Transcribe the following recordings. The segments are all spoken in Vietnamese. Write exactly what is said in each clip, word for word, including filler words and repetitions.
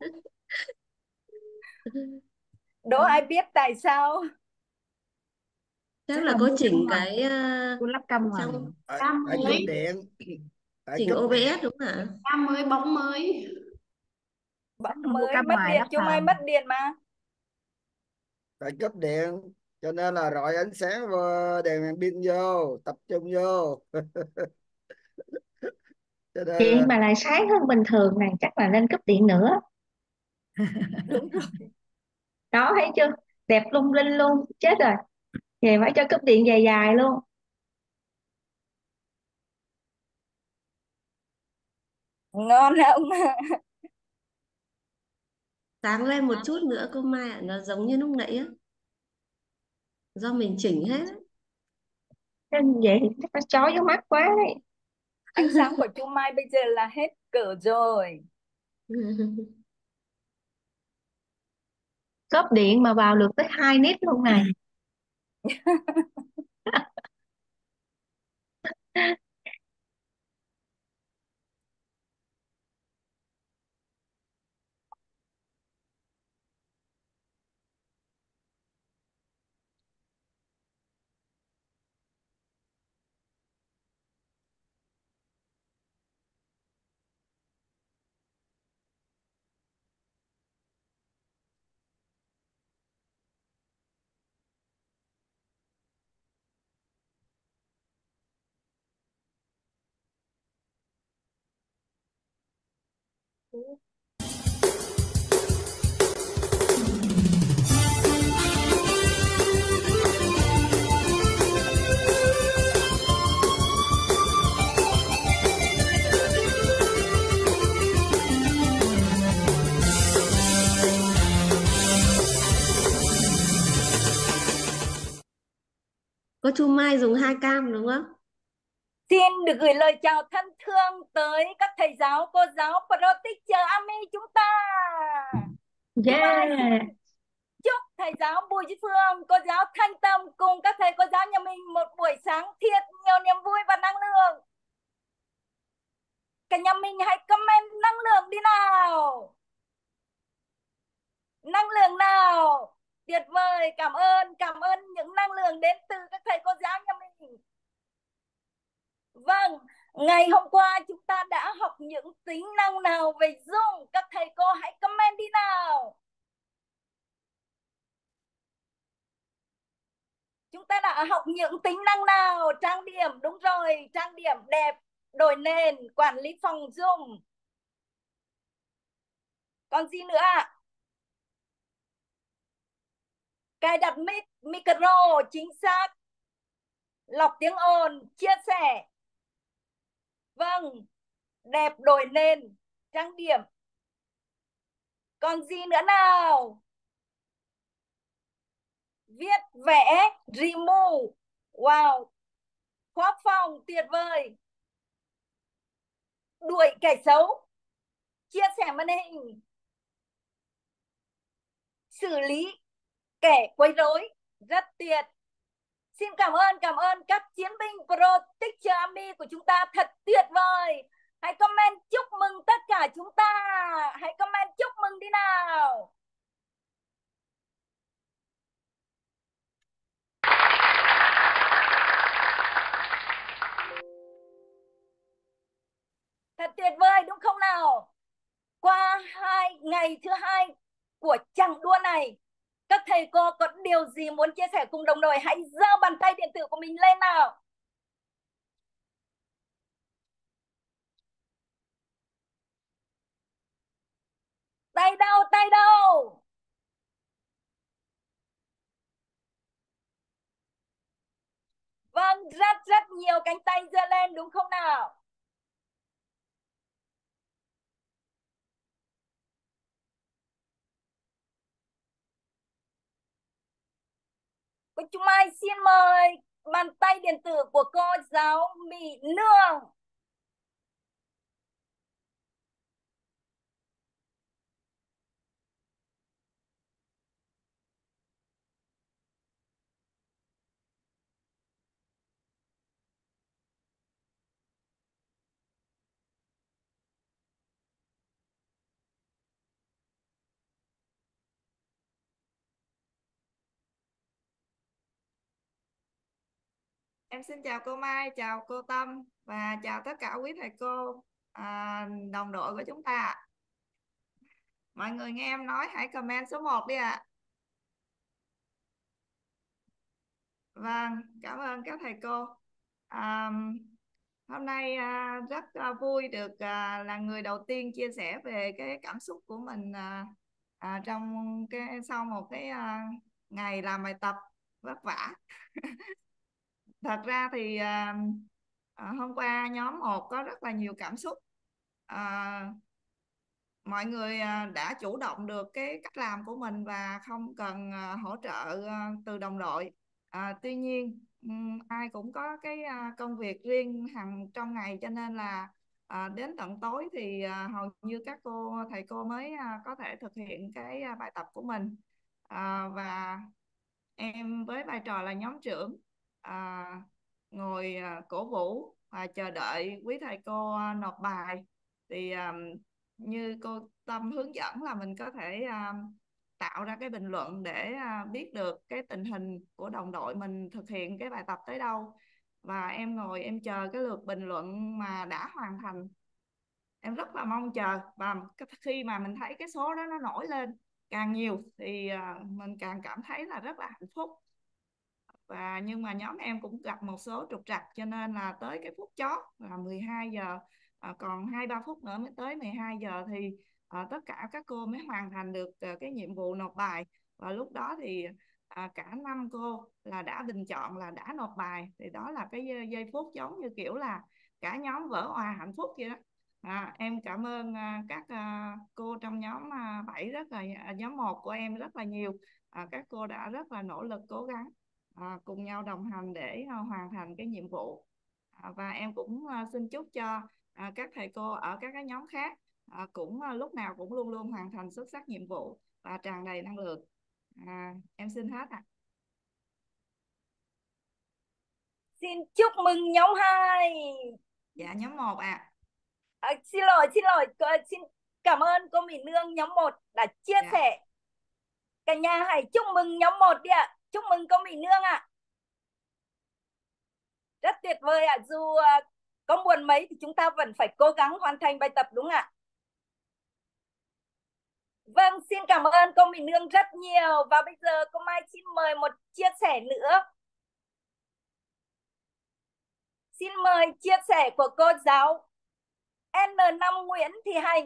Đố ai biết tại sao? Chắc Chắc là là có mua cắm chỉnh ngoài, cái uh, mua lắp cắm ngoài. trong Tại, Cam tại cúp mới. điện. Tại chỉnh cúp điện. ô bê ét đúng không ạ? Cam mới, bóng mới. Chắc Bóng là mua mới, cắm mất ngoài điện, lắp chung ai vào. mất điện mà. Tại cúp điện cho nên là rọi ánh sáng vô, đèn pin vô, tập trung vô. Cho nên Chị là mà lại sáng hơn bình thường này, chắc là nên cúp điện nữa. Đúng rồi. Đó, thấy chưa? Đẹp lung linh luôn, chết rồi. Về phải cho cúp điện dài dài luôn. Ngon không? Sáng lên một chút nữa cô Mai ạ, nó giống như lúc nãy á, do mình chỉnh hết á. Nên vậy thì chắc nó chói vô mắt quá đấy. Ánh sáng của chú Mai bây giờ là hết cỡ rồi. Cúp điện mà vào được tới hai nít luôn này. Có chu Mai dùng hai cam đúng không? Xin được gửi lời chào thân thương tới các thầy giáo, cô giáo, pro teacher Ami chúng ta. Chú Mai xin Yeah. chúc thầy giáo Bùi Chí Phương, cô giáo Thanh Tâm cùng các thầy cô giáo nhà mình một buổi sáng thiệt nhiều niềm vui và năng lượng. Cả nhà mình hãy comment năng lượng đi nào. Năng lượng nào. Tuyệt vời, cảm ơn, cảm ơn những năng lượng đến từ các thầy cô giáo nhà mình. Vâng, ngày hôm qua chúng ta đã học những tính năng nào về Zoom? Các thầy cô hãy comment đi nào. Chúng ta đã học những tính năng nào? Trang điểm, đúng rồi, trang điểm đẹp, đổi nền, quản lý phòng Zoom. Còn gì nữa ạ? Cài đặt mic, micro, chính xác, lọc tiếng ồn, chia sẻ. Vâng, đẹp, đổi nền, trang điểm. Còn gì nữa nào? Viết, vẽ, remove. Wow, khóa phòng, tuyệt vời. Đuổi kẻ xấu, chia sẻ màn hình, xử lý kẻ quấy rối, rất tuyệt. Xin cảm ơn, cảm ơn các chiến binh Pro Teacher Army của chúng ta thật tuyệt vời. Hãy comment chúc mừng tất cả chúng ta. Hãy comment chúc mừng đi nào. Thật tuyệt vời đúng không nào? Qua hai ngày thứ hai của chặng đua này, các thầy cô có điều gì muốn chia sẻ cùng đồng đội? Hãy giơ bàn tay điện tử của mình lên nào. Tay đâu, tay đâu? Vâng, rất rất nhiều cánh tay giơ lên đúng không nào? Cô Trung Mai xin mời bàn tay điện tử của cô giáo Mỹ Nương. Em xin chào cô Mai, chào cô Tâm và chào tất cả quý thầy cô à, đồng đội của chúng ta. Mọi người nghe em nói hãy comment số một đi ạ. Vâng, cảm ơn các thầy cô. À, hôm nay à, rất à, vui được à, là người đầu tiên chia sẻ về cái cảm xúc của mình à, à, trong cái sau một cái à, ngày làm bài tập vất vả. Thật ra thì à, à, hôm qua nhóm một có rất là nhiều cảm xúc. À, mọi người à, đã chủ động được cái cách làm của mình và không cần à, hỗ trợ à, từ đồng đội. À, tuy nhiên ừm, ai cũng có cái à, công việc riêng hàng trong ngày, cho nên là à, đến tận tối thì à, hầu như các cô thầy cô mới à, có thể thực hiện cái à, bài tập của mình. À, và em với vai trò là nhóm trưởng à, ngồi à, cổ vũ và chờ đợi quý thầy cô à, nộp bài. Thì à, như cô Tâm hướng dẫn là mình có thể à, tạo ra cái bình luận để à, biết được cái tình hình của đồng đội mình thực hiện cái bài tập tới đâu. Và em ngồi em chờ cái lượt bình luận mà đã hoàn thành. Em rất là mong chờ, và khi mà mình thấy cái số đó nó nổi lên càng nhiều thì à, mình càng cảm thấy là rất là hạnh phúc. Và nhưng mà nhóm em cũng gặp một số trục trặc, cho nên là tới cái phút chót là mười hai giờ, à, còn hai ba phút nữa mới tới mười hai giờ thì à, tất cả các cô mới hoàn thành được à, cái nhiệm vụ nộp bài. Và lúc đó thì à, cả năm cô là đã bình chọn là đã nộp bài. Thì đó là cái giây phút giống như kiểu là cả nhóm vỡ òa hạnh phúc vậy đó. À, em cảm ơn à, các à, cô trong nhóm à, bảy rất là à, nhóm một của em rất là nhiều. À, các cô đã rất là nỗ lực cố gắng à, cùng nhau đồng hành để à, hoàn thành cái nhiệm vụ. À, và em cũng à, xin chúc cho à, các thầy cô ở các cái nhóm khác à, cũng à, lúc nào cũng luôn luôn hoàn thành xuất sắc nhiệm vụ và tràn đầy năng lượng. À, em xin hết ạ. À. Xin chúc mừng nhóm hai. Dạ nhóm một ạ. À. À, xin lỗi, xin lỗi, xin cảm ơn cô Mỹ Nương nhóm một đã chia dạ. sẻ. Cả nhà hãy chúc mừng nhóm một đi ạ. Chúc mừng cô Mỹ Nương ạ. Rất tuyệt vời ạ. Dù uh, có buồn mấy thì chúng ta vẫn phải cố gắng hoàn thành bài tập, đúng ạ? Vâng, xin cảm ơn cô Mỹ Nương rất nhiều. Và bây giờ cô Mai xin mời một chia sẻ nữa. Xin mời chia sẻ của cô giáo N năm Nguyễn Thị Hạnh.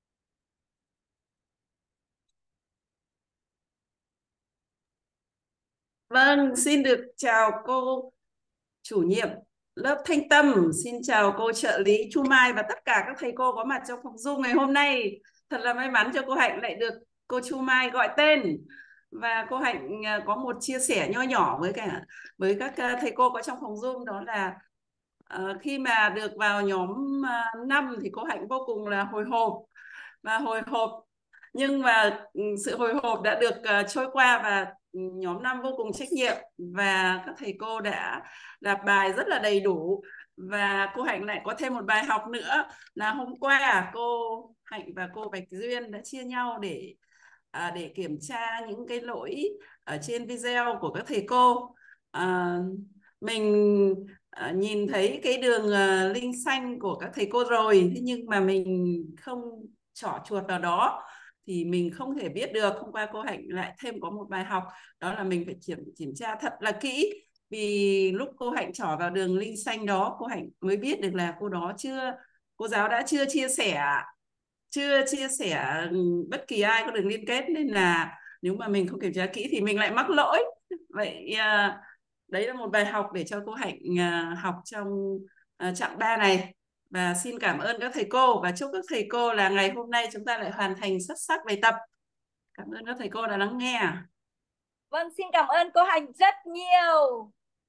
Vâng, xin được chào cô chủ nhiệm lớp Thanh Tâm, xin chào cô trợ lý Chu Mai và tất cả các thầy cô có mặt trong phòng Zoom ngày hôm nay. Thật là may mắn cho cô Hạnh lại được cô Chu Mai gọi tên. Và cô Hạnh có một chia sẻ nho nhỏ với cả với các thầy cô có trong phòng Zoom, đó là uh, khi mà được vào nhóm uh, năm thì cô Hạnh vô cùng là hồi hộp và hồi hộp nhưng mà sự hồi hộp đã được uh, trôi qua, và nhóm năm vô cùng trách nhiệm và các thầy cô đã nạp bài rất là đầy đủ. Và cô Hạnh lại có thêm một bài học nữa là hôm qua cô Hạnh và cô Bạch Duyên đã chia nhau để à, để kiểm tra những cái lỗi ở trên video của các thầy cô. À, mình à, nhìn thấy cái đường à, link xanh của các thầy cô rồi, thế nhưng mà mình không trỏ chuột vào đó thì mình không thể biết được. Hôm qua cô Hạnh lại thêm có một bài học, đó là mình phải kiểm, kiểm tra thật là kỹ. Vì lúc cô Hạnh trỏ vào đường link xanh đó, cô Hạnh mới biết được là cô đó chưa, cô giáo đã chưa chia sẻ chưa chia sẻ bất kỳ ai có đường liên kết, nên là nếu mà mình không kiểm tra kỹ thì mình lại mắc lỗi. Vậy đấy là một bài học để cho cô Hạnh học trong chặng ba này. Và xin cảm ơn các thầy cô và chúc các thầy cô là ngày hôm nay chúng ta lại hoàn thành xuất sắc bài tập. Cảm ơn các thầy cô đã lắng nghe. Vâng, xin cảm ơn cô Hạnh rất nhiều.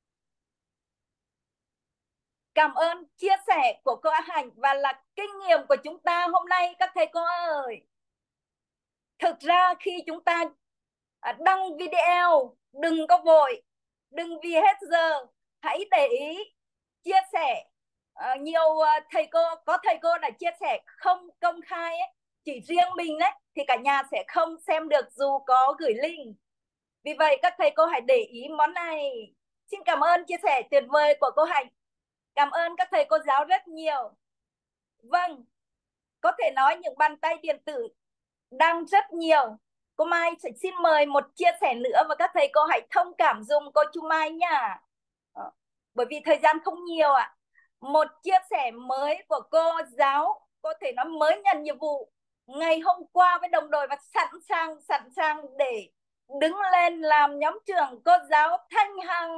Cảm ơn chia sẻ của cô Hạnh và là kinh nghiệm của chúng ta hôm nay các thầy cô ơi. Thực ra khi chúng ta đăng video, đừng có vội, đừng vì hết giờ, hãy để ý chia sẻ. Uh, nhiều thầy cô, có thầy cô đã chia sẻ không công khai ấy, chỉ riêng mình đấy thì cả nhà sẽ không xem được dù có gửi link. Vì vậy các thầy cô hãy để ý món này. Xin cảm ơn chia sẻ tuyệt vời của cô Hạnh. Cảm ơn các thầy cô giáo rất nhiều. Vâng, có thể nói những bàn tay điện tử đang rất nhiều. Cô Mai sẽ xin mời một chia sẻ nữa và các thầy cô hãy thông cảm dùm cô Chu Mai nha. Ờ, bởi vì thời gian không nhiều ạ. À. Một chia sẻ mới của cô giáo, có thể nói mới nhận nhiệm vụ ngày hôm qua với đồng đội và sẵn sàng sẵn sàng để đứng lên làm nhóm trưởng, cô giáo Thanh Hằng.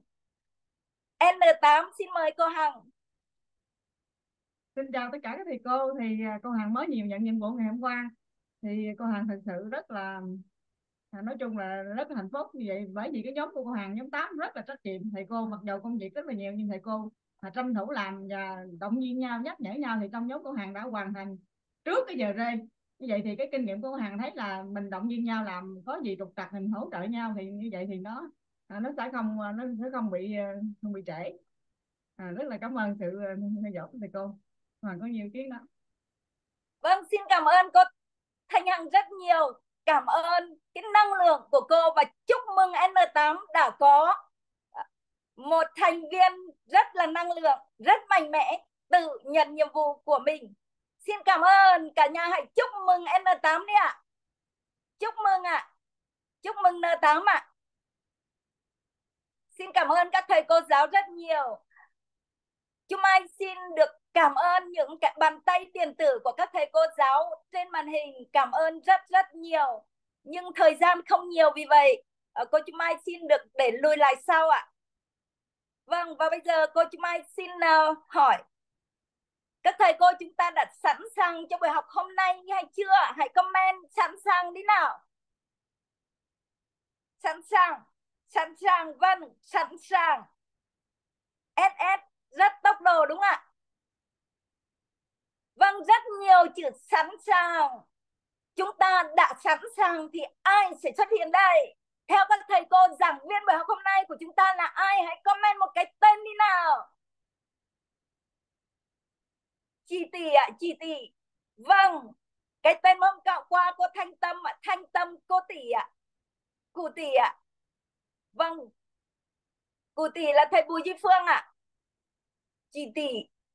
N tám xin mời cô Hằng. Xin chào tất cả các thầy cô. Thì cô Hằng mới nhiều nhận nhiệm vụ ngày hôm qua. Thì cô Hằng thật sự rất là, nói chung là rất là hạnh phúc như vậy. Bởi vì cái nhóm của cô Hằng, nhóm tám rất là trách nhiệm. Thầy cô mặc dù công việc rất là nhiều nhưng thầy cô mà tranh thủ làm và động viên nhau, nhắc nhở nhau. Thì trong nhóm cô Hằng đã hoàn thành trước cái giờ rê. Như vậy thì cái kinh nghiệm của cô Hằng thấy là mình động viên nhau, làm có gì trục trặc mình hỗ trợ nhau. Thì như vậy thì nó nó sẽ không nó sẽ không bị không bị trễ. À, rất là cảm ơn sự theo dõi của thầy cô. Hoàng có nhiều ý kiến đó. Vâng, xin cảm ơn cô Thanh Hằng rất nhiều. Cảm ơn cái năng lượng của cô và chúc mừng N tám đã có một thành viên rất là năng lượng, rất mạnh mẽ, tự nhận nhiệm vụ của mình. Xin cảm ơn cả nhà, hãy chúc mừng N tám đi ạ. À. Chúc mừng ạ. À. Chúc mừng N tám ạ. À. Xin cảm ơn các thầy cô giáo rất nhiều. Chúng Mai xin được cảm ơn những cái bàn tay điện tử của các thầy cô giáo trên màn hình. Cảm ơn rất rất nhiều. Nhưng thời gian không nhiều, vì vậy cô Chú Mai xin được để lùi lại sau ạ. Vâng, và bây giờ cô Chú Mai xin uh, hỏi các thầy cô chúng ta đã sẵn sàng cho buổi học hôm nay hay chưa? Hãy comment sẵn sàng đi nào. Sẵn sàng, sẵn sàng, vâng, sẵn sàng. ét ét rất tốc độ đúng không ạ? Vâng, rất nhiều chữ sẵn sàng. Chúng ta đã sẵn sàng thì ai sẽ xuất hiện đây? Theo các thầy cô, giảng viên buổi học hôm nay của chúng ta là ai? Hãy comment một cái tên đi nào. Chị Tỷ ạ, à, chị Tỷ. Vâng, cái tên hôm cạo qua cô Thanh Tâm ạ, à. Thanh Tâm cô Tỷ ạ. À. Cụ Tỷ ạ. À. Vâng, cụ Tỷ là thầy Bùi Duy Phương ạ. À. Chị Tỷ.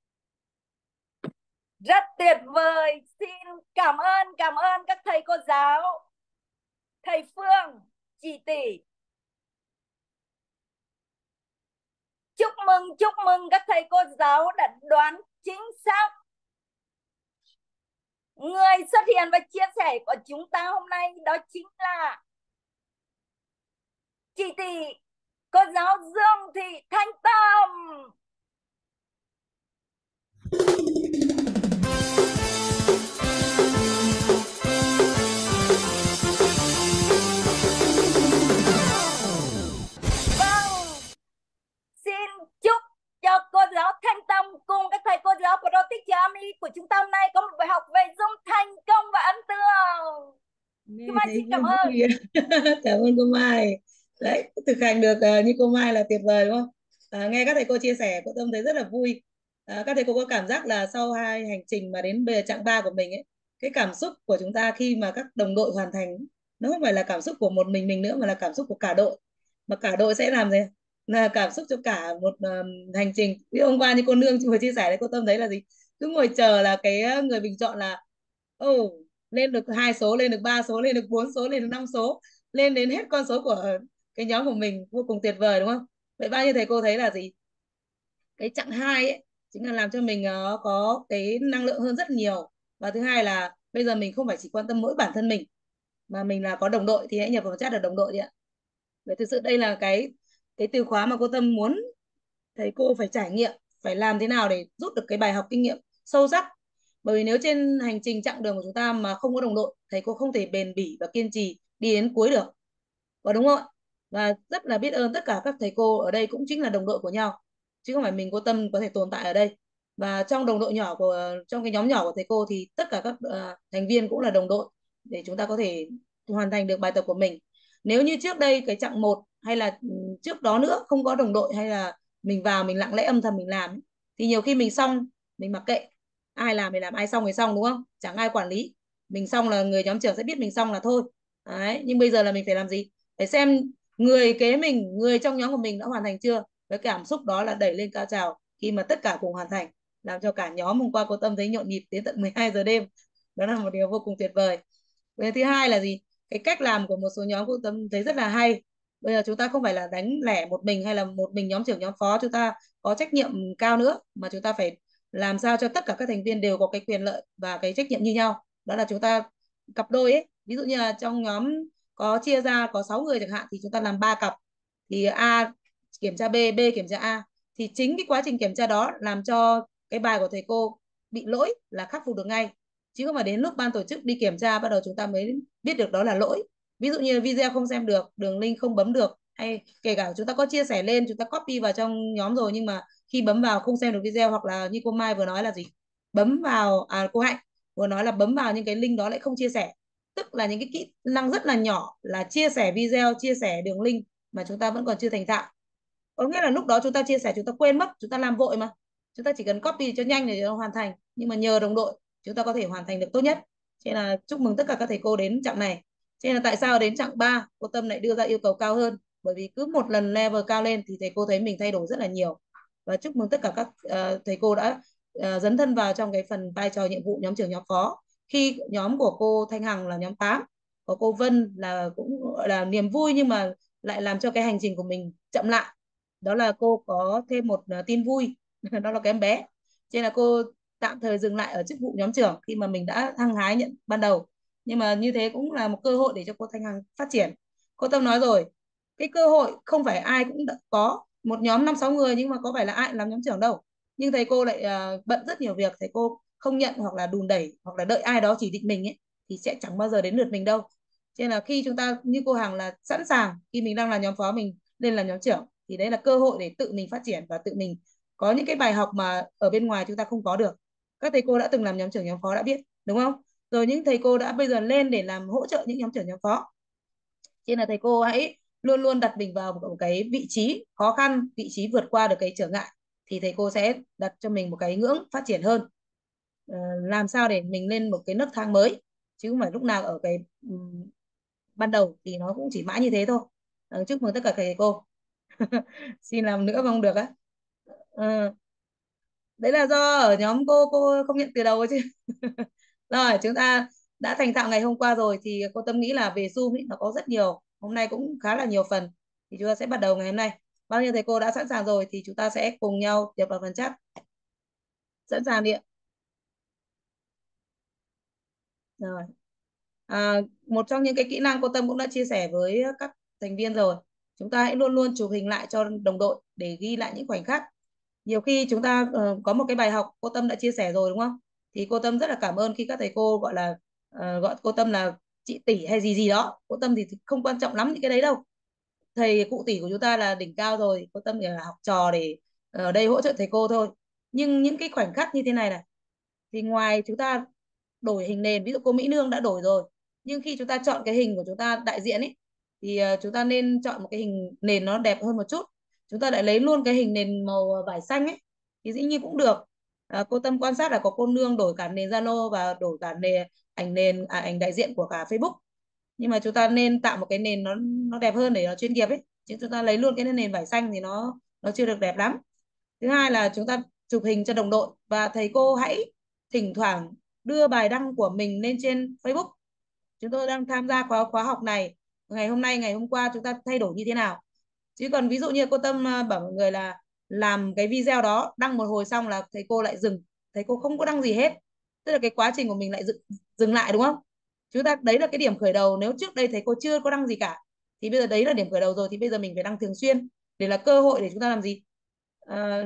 Rất tuyệt vời. Xin cảm ơn, cảm ơn các thầy cô giáo. Thầy Phương, chị Tỷ. Chúc mừng, chúc mừng các thầy cô giáo đã đoán chính xác. Người xuất hiện và chia sẻ của chúng ta hôm nay đó chính là chị Tỷ, cô giáo Dương Thị Thanh Tâm. Chúc cho cô giáo Thanh Tâm cùng các thầy cô giáo của Robotics Army của chúng ta hôm nay có một buổi học về Zoom thành công và ấn tượng. Cô Mai xin cảm ơn. Cảm ơn cô Mai. Đấy, thực hành được uh, như cô Mai là tuyệt vời đúng không? À, nghe các thầy cô chia sẻ, cô Tâm thấy rất là vui. À, các thầy cô có cảm giác là sau hai hành trình mà đến bề chặng ba của mình ấy, cái cảm xúc của chúng ta khi mà các đồng đội hoàn thành, nó không phải là cảm xúc của một mình mình nữa mà là cảm xúc của cả đội. Mà cả đội sẽ làm gì? Là cảm xúc cho cả một uh, hành trình. Ví dụ hôm qua như cô Nương vừa chia sẻ đấy, cô Tâm thấy là gì? Cứ ngồi chờ là cái người bình chọn là oh, lên được hai số, lên được ba số, lên được bốn số, lên được năm số, lên đến hết con số của cái nhóm của mình, vô cùng tuyệt vời đúng không? Vậy bao nhiêu thầy cô thấy là gì? Cái chặng hai ấy chính là làm cho mình uh, có cái năng lượng hơn rất nhiều. Và thứ hai là bây giờ mình không phải chỉ quan tâm mỗi bản thân mình mà mình là có đồng đội, thì hãy nhập vào chat là đồng đội đi ạ. Vậy thực sự đây là cái cái từ khóa mà cô Tâm muốn thầy cô phải trải nghiệm, phải làm thế nào để rút được cái bài học kinh nghiệm sâu sắc. Bởi vì nếu trên hành trình chặng đường của chúng ta mà không có đồng đội, thầy cô không thể bền bỉ và kiên trì đi đến cuối được. Và đúng không ạ? Và rất là biết ơn tất cả các thầy cô ở đây cũng chính là đồng đội của nhau, chứ không phải mình cô Tâm có thể tồn tại ở đây. Và trong đồng đội nhỏ của trong cái nhóm nhỏ của thầy cô thì tất cả các uh, thành viên cũng là đồng đội để chúng ta có thể hoàn thành được bài tập của mình. Nếu như trước đây cái chặng một hay là trước đó nữa không có đồng đội, hay là mình vào mình lặng lẽ âm thầm mình làm, thì nhiều khi mình xong mình mặc kệ, ai làm thì làm, ai xong thì xong đúng không? Chẳng ai quản lý. Mình xong là người nhóm trưởng sẽ biết mình xong là thôi. Đấy. Nhưng bây giờ là mình phải làm gì? Phải xem người kế mình, người trong nhóm của mình đã hoàn thành chưa. Cái cảm xúc đó là đẩy lên cao trào khi mà tất cả cùng hoàn thành, làm cho cả nhóm hôm qua cô Tâm thấy nhộn nhịp đến tận mười hai giờ đêm. Đó là một điều vô cùng tuyệt vời. Cái thứ hai là gì? Cái cách làm của một số nhóm cô Tâm thấy rất là hay. Bây giờ chúng ta không phải là đánh lẻ một mình hay là một mình nhóm trưởng nhóm phó chúng ta có trách nhiệm cao nữa, mà chúng ta phải làm sao cho tất cả các thành viên đều có cái quyền lợi và cái trách nhiệm như nhau. Đó là chúng ta cặp đôi ấy, ví dụ như là trong nhóm có chia ra có sáu người chẳng hạn, thì chúng ta làm ba cặp, thì A kiểm tra B, B kiểm tra A. Thì chính cái quá trình kiểm tra đó làm cho cái bài của thầy cô bị lỗi là khắc phục được ngay, chứ không phải đến lúc ban tổ chức đi kiểm tra bắt đầu chúng ta mới biết được đó là lỗi. Ví dụ như video không xem được, đường link không bấm được, hay kể cả chúng ta có chia sẻ lên, chúng ta copy vào trong nhóm rồi nhưng mà khi bấm vào không xem được video, hoặc là như cô Mai vừa nói là gì, bấm vào à cô Hạnh vừa nói là bấm vào những cái link đó lại không chia sẻ, tức là những cái kỹ năng rất là nhỏ là chia sẻ video, chia sẻ đường link mà chúng ta vẫn còn chưa thành thạo. Có nghĩa là lúc đó chúng ta chia sẻ chúng ta quên mất, chúng ta làm vội mà, chúng ta chỉ cần copy cho nhanh để cho hoàn thành, nhưng mà nhờ đồng đội chúng ta có thể hoàn thành được tốt nhất. Cho nên là chúc mừng tất cả các thầy cô đến chặng này. Cho nên là tại sao đến chặng ba cô Tâm lại đưa ra yêu cầu cao hơn, bởi vì cứ một lần level cao lên thì thầy cô thấy mình thay đổi rất là nhiều. Và chúc mừng tất cả các uh, thầy cô đã uh, dấn thân vào trong cái phần vai trò nhiệm vụ nhóm trưởng nhóm phó. Khi nhóm của cô Thanh Hằng là nhóm tám, có cô Vân là cũng gọi là niềm vui nhưng mà lại làm cho cái hành trình của mình chậm lại, đó là cô có thêm một uh, tin vui đó là cái em bé. Cho nên là cô tạm thời dừng lại ở chức vụ nhóm trưởng khi mà mình đã hăng hái nhận ban đầu, nhưng mà như thế cũng là một cơ hội để cho cô Thanh Hằng phát triển. Cô Tâm nói rồi, cái cơ hội không phải ai cũng đã có, một nhóm năm sáu người nhưng mà có phải là ai làm nhóm trưởng đâu. Nhưng thầy cô lại uh, bận rất nhiều việc, thầy cô không nhận hoặc là đùn đẩy hoặc là đợi ai đó chỉ định mình ấy, thì sẽ chẳng bao giờ đến lượt mình đâu. Cho nên là khi chúng ta như cô Hằng là sẵn sàng khi mình đang là nhóm phó mình lên làm nhóm trưởng, thì đấy là cơ hội để tự mình phát triển và tự mình có những cái bài học mà ở bên ngoài chúng ta không có được. Các thầy cô đã từng làm nhóm trưởng nhóm phó đã biết, đúng không? Rồi những thầy cô đã bây giờ lên để làm hỗ trợ những nhóm trưởng nhóm phó. Cho nên là thầy cô hãy luôn luôn đặt mình vào một cái vị trí khó khăn, vị trí vượt qua được cái trở ngại, thì thầy cô sẽ đặt cho mình một cái ngưỡng phát triển hơn. Ờ, làm sao để mình lên một cái nấc thang mới, chứ không phải lúc nào ở cái um, ban đầu thì nó cũng chỉ mãi như thế thôi. Ờ, chúc mừng tất cả thầy cô. Xin làm nữa không được á. Ờ, đấy là do ở nhóm cô cô không nhận từ đầu chứ. Rồi chúng ta đã thành thạo ngày hôm qua rồi, thì cô Tâm nghĩ là về Zoom ý, nó có rất nhiều, hôm nay cũng khá là nhiều phần, thì chúng ta sẽ bắt đầu ngày hôm nay. Bao nhiêu thầy cô đã sẵn sàng rồi thì chúng ta sẽ cùng nhau nhập vào phần chat. Sẵn sàng đi ạ. Rồi. À, một trong những cái kỹ năng cô Tâm cũng đã chia sẻ với các thành viên rồi, chúng ta hãy luôn luôn chụp hình lại cho đồng đội để ghi lại những khoảnh khắc. Nhiều khi chúng ta uh, có một cái bài học cô Tâm đã chia sẻ rồi đúng không, thì cô Tâm rất là cảm ơn khi các thầy cô gọi là uh, gọi cô Tâm là chị tỷ hay gì gì đó. Cô Tâm thì không quan trọng lắm những cái đấy đâu, thầy cụ tỷ của chúng ta là đỉnh cao rồi, cô Tâm chỉ là học trò để ở đây hỗ trợ thầy cô thôi. Nhưng những cái khoảnh khắc như thế này này, thì ngoài chúng ta đổi hình nền, ví dụ cô Mỹ Nương đã đổi rồi, nhưng khi chúng ta chọn cái hình của chúng ta đại diện ấy, thì uh, chúng ta nên chọn một cái hình nền nó đẹp hơn một chút. Chúng ta lại lấy luôn cái hình nền màu vải xanh ấy thì dĩ nhiên cũng được. À, cô Tâm quan sát là có cô Nương đổi cả nền Zalo và đổi cả nền ảnh nền à, ảnh đại diện của cả Facebook, nhưng mà chúng ta nên tạo một cái nền nó nó đẹp hơn để nó chuyên nghiệp ấy, chứ chúng ta lấy luôn cái nền vải xanh thì nó nó chưa được đẹp lắm. Thứ hai là chúng ta chụp hình cho đồng đội, và thầy cô hãy thỉnh thoảng đưa bài đăng của mình lên trên Facebook. Chúng tôi đang tham gia khóa khóa học này, ngày hôm nay ngày hôm qua chúng ta thay đổi như thế nào. Chứ còn ví dụ như cô Tâm bảo mọi người là làm cái video đó đăng một hồi xong là thầy cô lại dừng, thầy cô không có đăng gì hết, tức là cái quá trình của mình lại dừng, dừng lại đúng không. Chúng ta đấy là cái điểm khởi đầu, nếu trước đây thầy cô chưa có đăng gì cả thì bây giờ đấy là điểm khởi đầu rồi, thì bây giờ mình phải đăng thường xuyên để là cơ hội để chúng ta làm gì. À,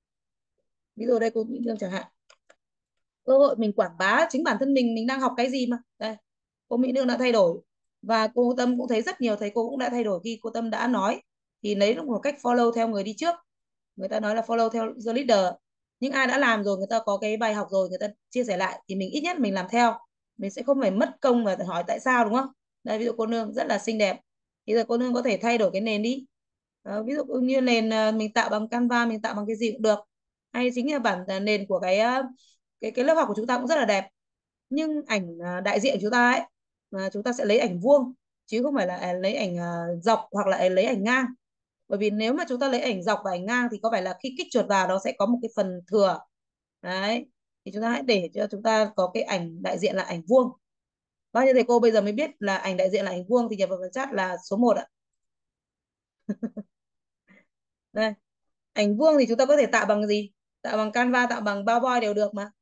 ví dụ đây cô Mỹ Nương chẳng hạn, cơ hội mình quảng bá chính bản thân mình mình đang học cái gì mà. Đây, cô Mỹ Nương đã thay đổi, và cô Tâm cũng thấy rất nhiều thầy cô cũng đã thay đổi khi cô Tâm đã nói, thì lấy một cách follow theo người đi trước. Người ta nói là follow theo the leader, những ai đã làm rồi, người ta có cái bài học rồi, người ta chia sẻ lại thì mình ít nhất mình làm theo, mình sẽ không phải mất công và hỏi tại sao, đúng không. Đây ví dụ cô Nương rất là xinh đẹp, thì giờ cô Nương có thể thay đổi cái nền đi. Đó, ví dụ như nền mình tạo bằng Canva, mình tạo bằng cái gì cũng được, hay chính là bản nền của cái cái cái lớp học của chúng ta cũng rất là đẹp, nhưng ảnh đại diện của chúng ta ấy mà chúng ta sẽ lấy ảnh vuông, chứ không phải là lấy ảnh à, dọc hoặc là lấy ảnh ngang. Bởi vì nếu mà chúng ta lấy ảnh dọc và ảnh ngang thì có phải là khi kích chuột vào nó sẽ có một cái phần thừa. Đấy, thì chúng ta hãy để cho chúng ta có cái ảnh đại diện là ảnh vuông. Bao nhiêu thầy cô bây giờ mới biết là ảnh đại diện là ảnh vuông thì nhập vào phần chat là số một ạ. Đây, ảnh vuông thì chúng ta có thể tạo bằng cái gì? Tạo bằng Canva, tạo bằng PowerPoint đều được mà.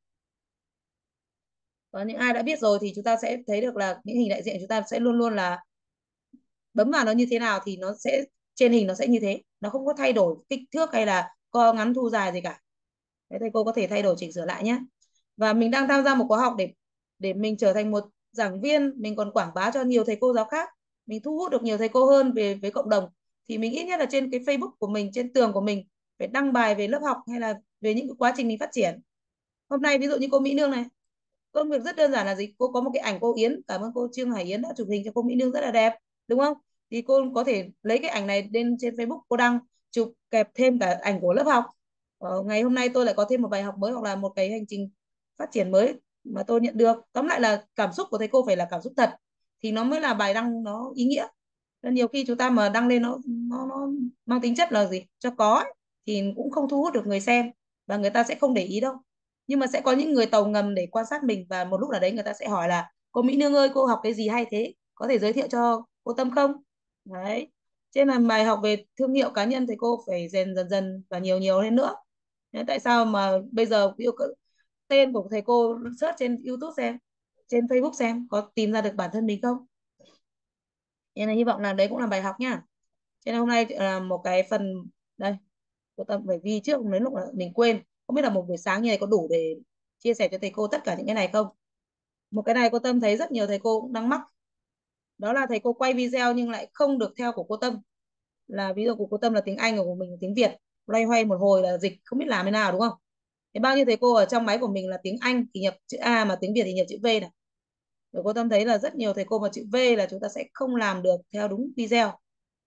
Và những ai đã biết rồi thì chúng ta sẽ thấy được là những hình đại diện chúng ta sẽ luôn luôn là bấm vào nó như thế nào thì nó sẽ trên hình nó sẽ như thế, nó không có thay đổi kích thước hay là co ngắn thu dài gì cả. Thế thầy cô có thể thay đổi chỉnh sửa lại nhé. Và mình đang tham gia một khóa học để để mình trở thành một giảng viên, mình còn quảng bá cho nhiều thầy cô giáo khác, mình thu hút được nhiều thầy cô hơn về với cộng đồng, thì mình ít nhất là trên cái Facebook của mình, trên tường của mình phải đăng bài về lớp học hay là về những cái quá trình mình phát triển. Hôm nay ví dụ như cô Mỹ Nương này, công việc rất đơn giản là gì? Cô có một cái ảnh cô Yến, cảm ơn cô Trương Hải Yến đã chụp hình cho cô Mỹ Nương rất là đẹp, đúng không? Thì cô có thể lấy cái ảnh này lên trên Facebook cô đăng, chụp kèm thêm cả ảnh của lớp học. Ờ, ngày hôm nay tôi lại có thêm một bài học mới hoặc là một cái hành trình phát triển mới mà tôi nhận được. Tóm lại là cảm xúc của thầy cô phải là cảm xúc thật thì nó mới là bài đăng nó ý nghĩa. Nên nhiều khi chúng ta mà đăng lên nó nó, nó mang tính chất là gì cho có ấy, thì cũng không thu hút được người xem và người ta sẽ không để ý đâu. Nhưng mà sẽ có những người tàu ngầm để quan sát mình và một lúc nào đấy người ta sẽ hỏi là cô Mỹ Nương ơi, cô học cái gì hay thế, có thể giới thiệu cho cô Tâm không? Đấy, trên là bài học về thương hiệu cá nhân thì cô phải rèn dần dần và nhiều nhiều lên nữa. Đấy, tại sao mà bây giờ ví dụ tên của thầy cô search trên YouTube xem, trên Facebook xem có tìm ra được bản thân mình không? Nên là hy vọng là đấy cũng là bài học nhá. Cho nên hôm nay là một cái phần đây cô Tâm phải ghi trước, đến lúc là mình quên, không biết là một buổi sáng như này có đủ để chia sẻ cho thầy cô tất cả những cái này không. Một cái này cô Tâm thấy rất nhiều thầy cô cũng đang mắc, đó là thầy cô quay video nhưng lại không được theo của cô Tâm, là ví dụ của cô Tâm là tiếng Anh, của mình là tiếng Việt, loay hoay một hồi là dịch không biết làm thế nào, đúng không? Thế bao nhiêu thầy cô ở trong máy của mình là tiếng Anh thì nhập chữ A mà tiếng Việt thì nhập chữ V này. Rồi cô Tâm thấy là rất nhiều thầy cô mà chữ V là chúng ta sẽ không làm được theo đúng video.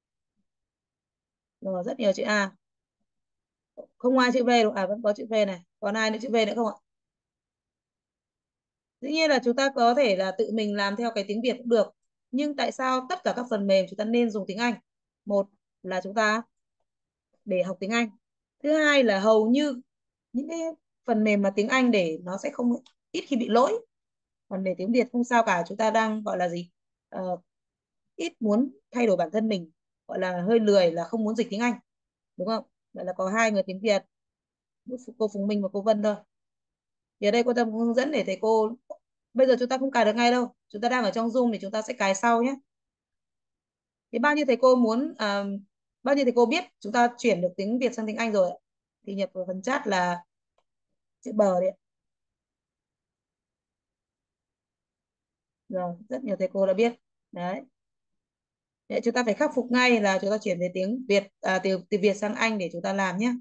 Rồi rất nhiều chữ A. Không ai chữ V đâu, à vẫn có chữ V này. Còn ai nữa chữ V nữa không ạ? Dĩ nhiên là chúng ta có thể là tự mình làm theo cái tiếng Việt cũng được. Nhưng tại sao tất cả các phần mềm chúng ta nên dùng tiếng Anh? Một là chúng ta để học tiếng Anh. Thứ hai là hầu như những cái phần mềm mà tiếng Anh để nó sẽ không ít khi bị lỗi. Còn để tiếng Việt không sao cả, chúng ta đang gọi là gì? Ờ, ít muốn thay đổi bản thân mình, gọi là hơi lười là không muốn dịch tiếng Anh, đúng không? Vậy là có hai người tiếng Việt, cô Phùng Minh và cô Vân thôi. Thì ở đây cô Tâm cũng hướng dẫn để thầy cô, bây giờ chúng ta không cài được ngay đâu, chúng ta đang ở trong Zoom thì chúng ta sẽ cài sau nhé. Thì bao nhiêu thầy cô muốn à, bao nhiêu thầy cô biết chúng ta chuyển được tiếng Việt sang tiếng Anh rồi thì nhập vào phần chat là chữ bờ đấy. Rồi rất nhiều thầy cô đã biết đấy. Để chúng ta phải khắc phục ngay là chúng ta chuyển về tiếng Việt, à, từ từ Việt sang Anh để chúng ta làm nhé.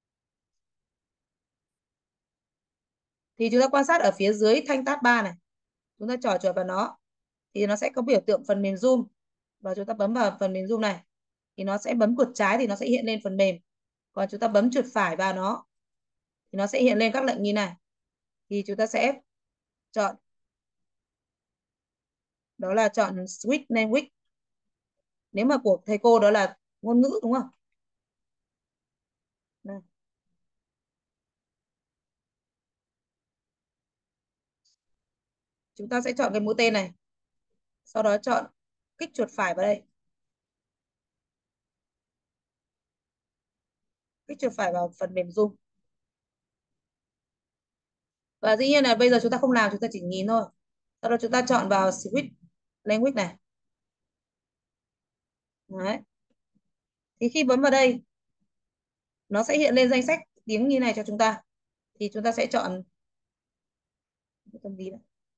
Thì chúng ta quan sát ở phía dưới thanh tab ba này, chúng ta chỏ chuột vào nó thì nó sẽ có biểu tượng phần mềm Zoom, và chúng ta bấm vào phần mềm Zoom này thì nó sẽ bấm chuột trái thì nó sẽ hiện lên phần mềm, còn chúng ta bấm chuột phải vào nó thì nó sẽ hiện lên các lệnh như này. Thì chúng ta sẽ chọn, đó là chọn switch language, nếu mà của thầy cô đó là ngôn ngữ, đúng không? Đây. Chúng ta sẽ chọn cái mũi tên này, sau đó chọn kích chuột phải vào đây, kích chuột phải vào phần mềm Zoom. Và dĩ nhiên là bây giờ chúng ta không làm, chúng ta chỉ nhìn thôi. Sau đó chúng ta chọn vào switch language này. Đấy. Thì khi bấm vào đây nó sẽ hiện lên danh sách tiếng như này cho chúng ta, thì chúng ta sẽ chọn tâm lý này.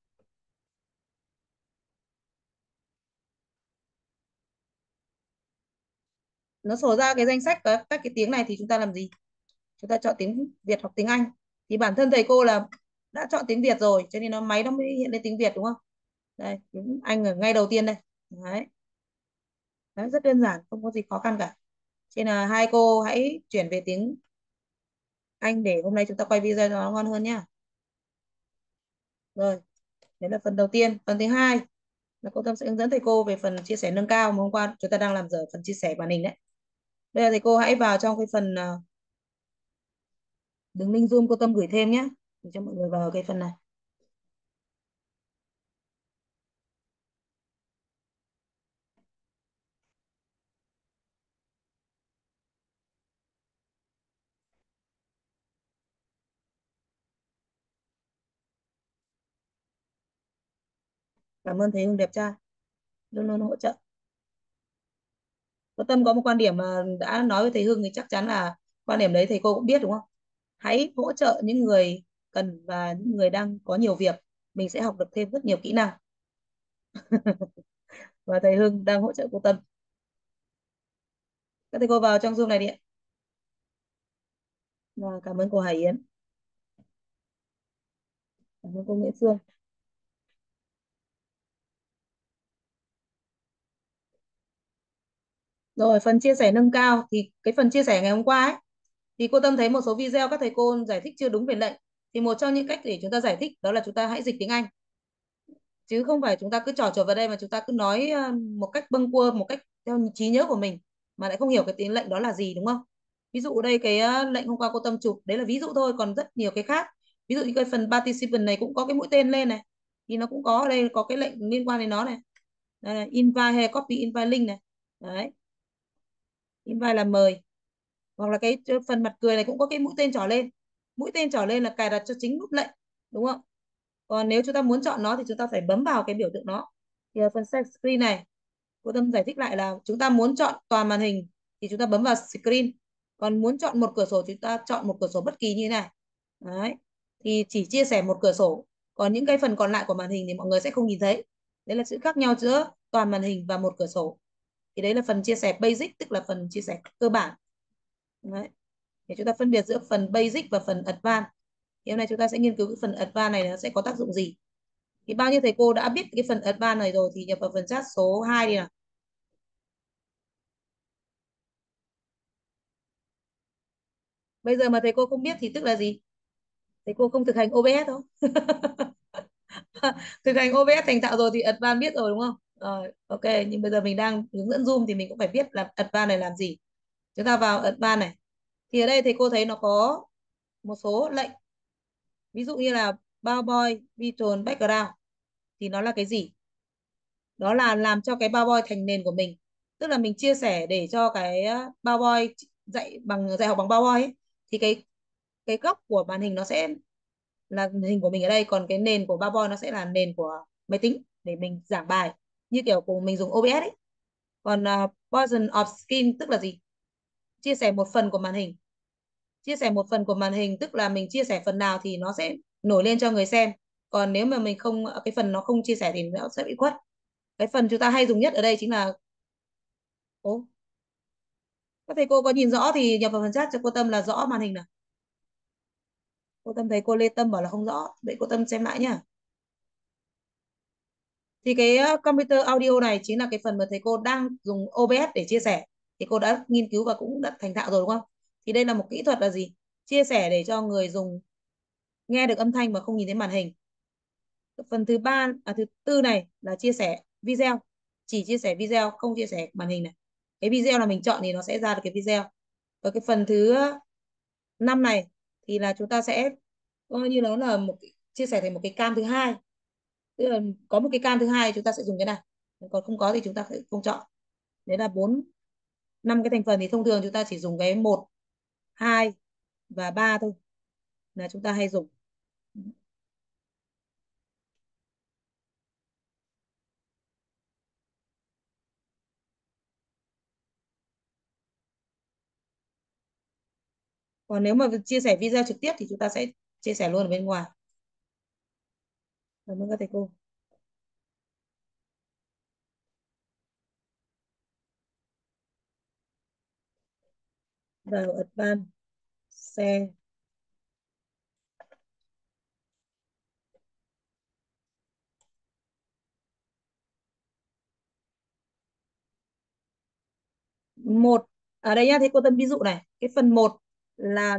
Nó sổ ra cái danh sách các các cái tiếng này thì chúng ta làm gì? Chúng ta chọn tiếng Việt hoặc tiếng Anh. Thì bản thân thầy cô là đã chọn tiếng Việt rồi cho nên nó máy nó mới hiện lên tiếng Việt, đúng không? Đây, tiếng Anh ở ngay đầu tiên đây. Đấy. Đấy, rất đơn giản, không có gì khó khăn cả. Cho nên là hai cô hãy chuyển về tiếng Anh để hôm nay chúng ta quay video cho nó ngon hơn nhá. Rồi, đấy là phần đầu tiên. Phần thứ hai là cô Tâm sẽ hướng dẫn thầy cô về phần chia sẻ nâng cao mà hôm qua chúng ta đang làm dở phần chia sẻ màn hình đấy. Bây giờ thầy cô hãy vào trong cái phần uh, đường link Zoom cô Tâm gửi thêm nhé, để cho mọi người vào cái phần này. Cảm ơn thầy Hưng đẹp trai luôn luôn hỗ trợ. Cô Tâm có một quan điểm mà đã nói với thầy Hưng thì chắc chắn là quan điểm đấy thầy cô cũng biết đúng không? Hãy hỗ trợ những người cần và những người đang có nhiều việc, mình sẽ học được thêm rất nhiều kỹ năng. Và thầy Hưng đang hỗ trợ cô Tâm. Các thầy cô vào trong Zoom này đi ạ. Và cảm ơn cô Hải Yến. Cảm ơn cô Nguyễn Phương. Rồi phần chia sẻ nâng cao thì cái phần chia sẻ ngày hôm qua ấy, thì cô Tâm thấy một số video các thầy cô giải thích chưa đúng về lệnh. Thì một trong những cách để chúng ta giải thích đó là chúng ta hãy dịch tiếng Anh. Chứ không phải chúng ta cứ trò trò vào đây mà chúng ta cứ nói ờ, một cách bâng quơ, một cách theo trí nhớ của mình mà lại không hiểu cái tiếng lệnh đó là gì đúng không? Ví dụ đây cái ờ, lệnh hôm qua cô Tâm chụp đấy là ví dụ thôi, còn rất nhiều cái khác. Ví dụ như cái phần participant này cũng có cái mũi tên lên này, thì nó cũng có ở đây có cái lệnh liên quan đến nó này. Đây là invite hay copy invite link này. Đấy. Invite là mời. Hoặc là cái phần mặt cười này cũng có cái mũi tên trỏ lên. Mũi tên trỏ lên là cài đặt cho chính nút lệnh, đúng không? Còn nếu chúng ta muốn chọn nó thì chúng ta phải bấm vào cái biểu tượng đó. Thì ở phần share screen này cô Tâm giải thích lại là chúng ta muốn chọn toàn màn hình thì chúng ta bấm vào screen, còn muốn chọn một cửa sổ chúng ta chọn một cửa sổ bất kỳ như thế này. Đấy. Thì chỉ chia sẻ một cửa sổ, còn những cái phần còn lại của màn hình thì mọi người sẽ không nhìn thấy. Đấy là sự khác nhau giữa toàn màn hình và một cửa sổ. Thì đấy là phần chia sẻ basic, tức là phần chia sẻ cơ bản. Đấy. Để chúng ta phân biệt giữa phần basic và phần advanced. Thì hôm nay chúng ta sẽ nghiên cứu cái phần advanced này nó sẽ có tác dụng gì. Thì bao nhiêu thầy cô đã biết cái phần advanced này rồi thì nhập vào phần chat số hai đi nào. Bây giờ mà thầy cô không biết thì tức là gì? Thầy cô không thực hành ô bê ét đâu. Thực hành ô bê ét thành thạo rồi thì advanced biết rồi đúng không? Rồi, ok, nhưng bây giờ mình đang hướng dẫn Zoom thì mình cũng phải biết là advanced này làm gì. Chúng ta vào advanced này. Thì ở đây thầy cô thấy nó có một số lệnh. Ví dụ như là PowerPoint Visual Background thì nó là cái gì? Đó là làm cho cái PowerPoint thành nền của mình. Tức là mình chia sẻ để cho cái PowerPoint dạy bằng dạy học bằng PowerPoint ấy, thì cái cái góc của màn hình nó sẽ là hình của mình ở đây, còn cái nền của PowerPoint nó sẽ là nền của máy tính để mình giảng bài như kiểu của mình dùng ô bê ét ấy. Còn uh, portion of screen tức là gì? Chia sẻ một phần của màn hình. Chia sẻ một phần của màn hình tức là mình chia sẻ phần nào thì nó sẽ nổi lên cho người xem. Còn nếu mà mình không, cái phần nó không chia sẻ thì nó sẽ bị khuất. Cái phần chúng ta hay dùng nhất ở đây chính là Ồ, các thầy cô có nhìn rõ thì nhập vào phần chat cho cô Tâm là rõ màn hình nào. Cô Tâm thấy cô Lê Tâm bảo là không rõ, vậy cô Tâm xem lại nhá. Thì cái uh, computer audio này chính là cái phần mà thầy cô đang dùng ô bê ét để chia sẻ. Thì cô đã nghiên cứu và cũng đã thành thạo rồi đúng không? Thì đây là một kỹ thuật là gì? Chia sẻ để cho người dùng nghe được âm thanh mà không nhìn thấy màn hình. Phần thứ ba, à, thứ tư này là chia sẻ video. Chỉ chia sẻ video, không chia sẻ màn hình này. Cái video là mình chọn thì nó sẽ ra được cái video. Và cái phần thứ năm này thì là chúng ta sẽ coi như nó là một cái, chia sẻ thành một cái cam thứ hai. Tức là có một cái cam thứ hai chúng ta sẽ dùng cái này, còn không có thì chúng ta sẽ không chọn. Đấy là bốn năm cái thành phần, thì thông thường chúng ta chỉ dùng cái một, hai và ba thôi là chúng ta hay dùng. Còn nếu mà chia sẻ video trực tiếp thì chúng ta sẽ chia sẻ luôn ở bên ngoài. Cảm ơn các thầy cô. Vào advanced share. Một ở đây nhá, thầy cô Tâm ví dụ này, cái phần một là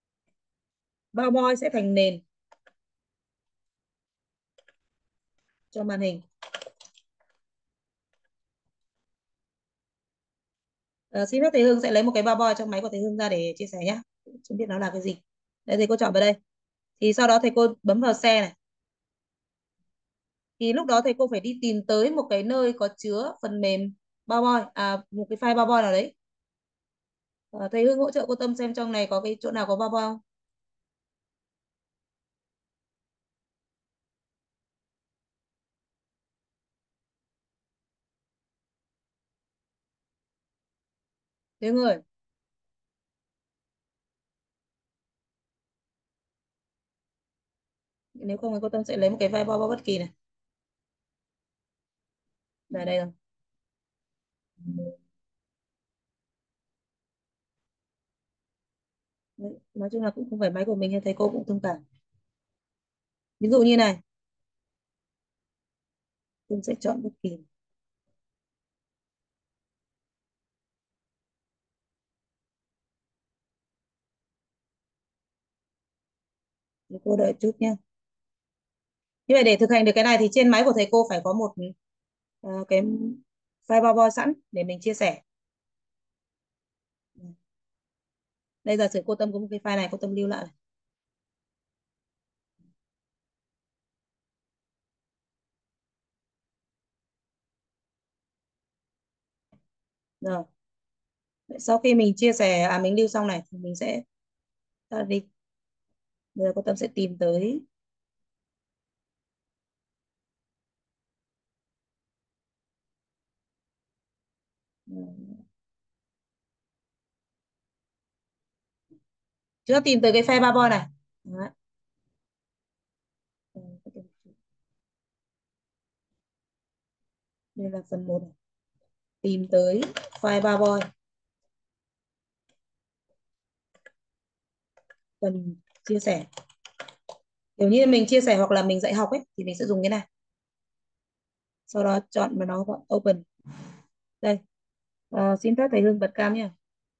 PowerPoint sẽ thành nền. cho màn hình. À, xin phép thầy Hương sẽ lấy một cái PowerPoint trong máy của thầy Hương ra để chia sẻ nhé. Không biết nó là cái gì. Đây thầy cô chọn vào đây. Thì sau đó thầy cô bấm vào xe này. Thì lúc đó thầy cô phải đi tìm tới một cái nơi có chứa phần mềm PowerPoint, à một cái file PowerPoint nào đấy. À, thầy Hương hỗ trợ cô Tâm xem trong này có cái chỗ nào có PowerPoint không? Thầy Hương ơi. Nếu không thì cô Tâm sẽ lấy một cái file PowerPoint bất kỳ này. Đây đây rồi. Đấy, nói chung là cũng không phải máy của mình, thầy cô cũng thông cảm. Ví dụ như này, tôi sẽ chọn bất kỳ. Thì cô đợi chút nhé. Như vậy để thực hành được cái này thì trên máy của thầy cô phải có một uh, cái file PowerPoint sẵn để mình chia sẻ. Đây giả sử cô Tâm có một cái file này, cô Tâm lưu lại. Rồi. Sau khi mình chia sẻ, à mình lưu xong này thì mình sẽ tắt đi. Bây giờ cô Tâm sẽ tìm tới chúng ta tìm tới cái file PowerPoint này. Đấy. Đây là phần một này. Tìm tới file PowerPoint. Phần chia sẻ. Kiểu như mình chia sẻ hoặc là mình dạy học ấy thì mình sẽ dùng cái này. Sau đó chọn mà nó gọi open. Đây. À, xin phép thầy Hương bật cam nhé.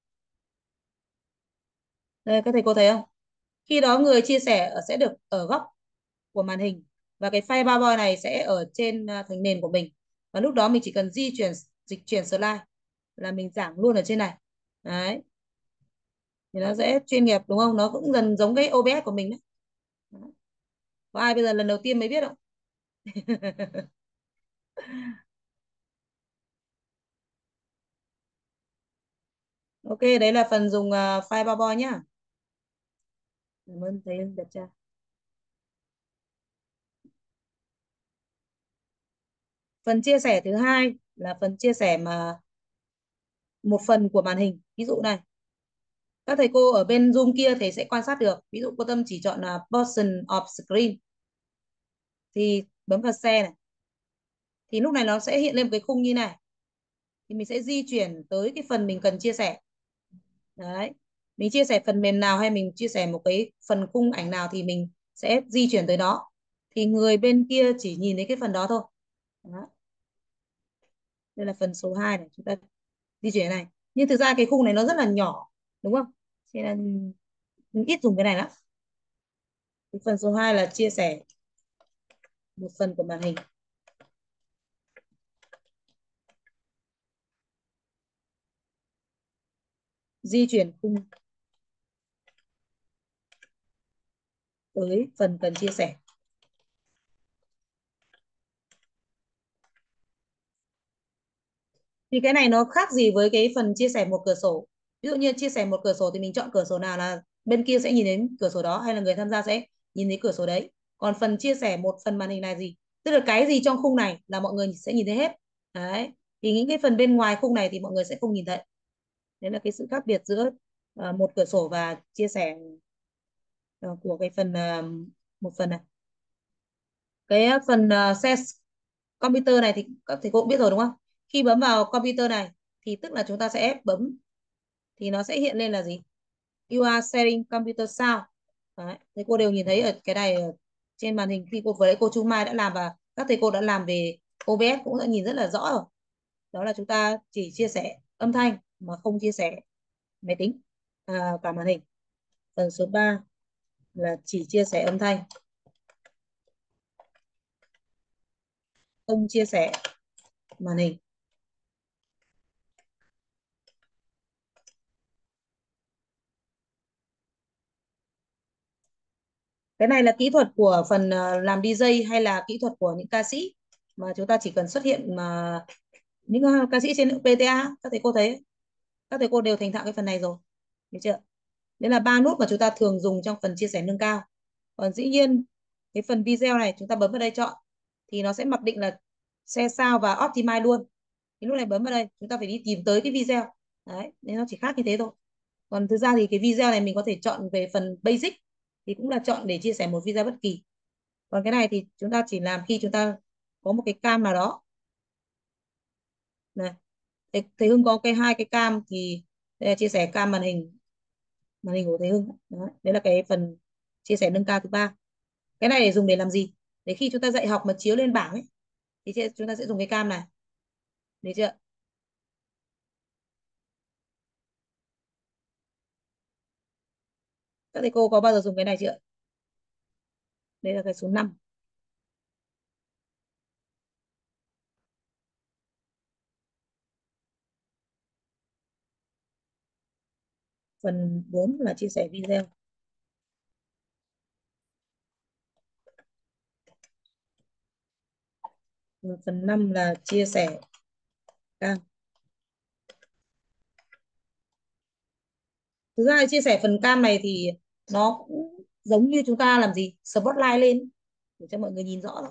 Đây các thầy cô thấy không? Khi đó người chia sẻ sẽ được ở góc của màn hình và cái file PowerPoint này sẽ ở trên thành nền của mình. Và lúc đó mình chỉ cần di chuyển dịch chuyển slide là mình giảng luôn ở trên này. Đấy. Thì nó sẽ chuyên nghiệp đúng không? Nó cũng dần giống cái ô bê ét của mình đấy. Có ai bây giờ lần đầu tiên mới biết không? Ok, đấy là phần dùng uh, file PowerPoint nhá. Cảm ơn thầy đẹp trai. Phần chia sẻ thứ hai là phần chia sẻ mà một phần của màn hình. Ví dụ này. Các thầy cô ở bên Zoom kia thì sẽ quan sát được. Ví dụ cô Tâm chỉ chọn là portion of screen. Thì bấm vào share này. Thì lúc này nó sẽ hiện lên một cái khung như này. Thì mình sẽ di chuyển tới cái phần mình cần chia sẻ. Đấy. Mình chia sẻ phần mềm nào hay mình chia sẻ một cái phần khung ảnh nào thì mình sẽ di chuyển tới đó. Thì người bên kia chỉ nhìn thấy cái phần đó thôi. Đó. Đây là phần số hai này. Chúng ta di chuyển này. Nhưng thực ra cái khung này nó rất là nhỏ. Đúng không? Cho nên mình ít dùng cái này lắm. Cái phần số hai là chia sẻ một phần của màn hình. Di chuyển khung tới phần cần chia sẻ. Thì cái này nó khác gì với cái phần chia sẻ một cửa sổ. Ví dụ như chia sẻ một cửa sổ thì mình chọn cửa sổ nào là bên kia sẽ nhìn đến cửa sổ đó hay là người tham gia sẽ nhìn thấy cửa sổ đấy. Còn phần chia sẻ một phần màn hình này gì? Tức là cái gì trong khung này là mọi người sẽ nhìn thấy hết. Đấy. Thì những cái phần bên ngoài khung này thì mọi người sẽ không nhìn thấy. Đấy là cái sự khác biệt giữa uh, một cửa sổ và chia sẻ uh, của cái phần uh, một phần này. Cái phần uh, share computer này thì các thầy cô cũng biết rồi đúng không? Khi bấm vào computer này thì tức là chúng ta sẽ bấm thì nó sẽ hiện lên là gì? You are sharing computer sound. Đấy. Thầy cô đều nhìn thấy ở cái này ở trên màn hình khi cô vừa nãy cô Chu Mai đã làm và các thầy cô đã làm về ô bê ét cũng đã nhìn rất là rõ rồi. Đó là chúng ta chỉ chia sẻ âm thanh mà không chia sẻ máy tính à, cả màn hình. Phần số ba là chỉ chia sẻ âm thanh. không chia sẻ màn hình. Cái này là kỹ thuật của phần ờ, làm đi jây hay là kỹ thuật của những ca sĩ mà chúng ta chỉ cần xuất hiện mà những ờ, ca sĩ trên pê tê a, các thầy cô thấy các thầy cô đều thành thạo cái phần này rồi, được chưa? Đấy là ba nút mà chúng ta thường dùng trong phần chia sẻ nâng cao. Còn dĩ nhiên cái phần video này chúng ta bấm vào đây chọn thì nó sẽ mặc định là share sao và optimize luôn. Cái lúc này bấm vào đây chúng ta phải đi tìm tới cái video đấy, nên nó chỉ khác như thế thôi. Còn thực ra thì cái video này mình có thể chọn về phần basic thì cũng là chọn để chia sẻ một video bất kỳ. Còn cái này thì chúng ta chỉ làm khi chúng ta có một cái cam nào đó này. Thầy, thầy Hưng có cái hai cái cam thì đây là chia sẻ cam màn hình màn hình của thầy Hưng. Đó. Đấy là cái phần chia sẻ nâng cao thứ ba. Cái này để dùng để làm gì? Để khi chúng ta dạy học mà chiếu lên bảng ấy thì chúng ta sẽ dùng cái cam này, được chưa? Các thầy cô có bao giờ dùng cái này chưa? Đây là cái số năm. Phần bốn là chia sẻ video. Phần năm là chia sẻ cam. Thực ra chia sẻ phần cam này thì nó cũng giống như chúng ta làm gì? Spotlight lên để cho mọi người nhìn rõ rồi.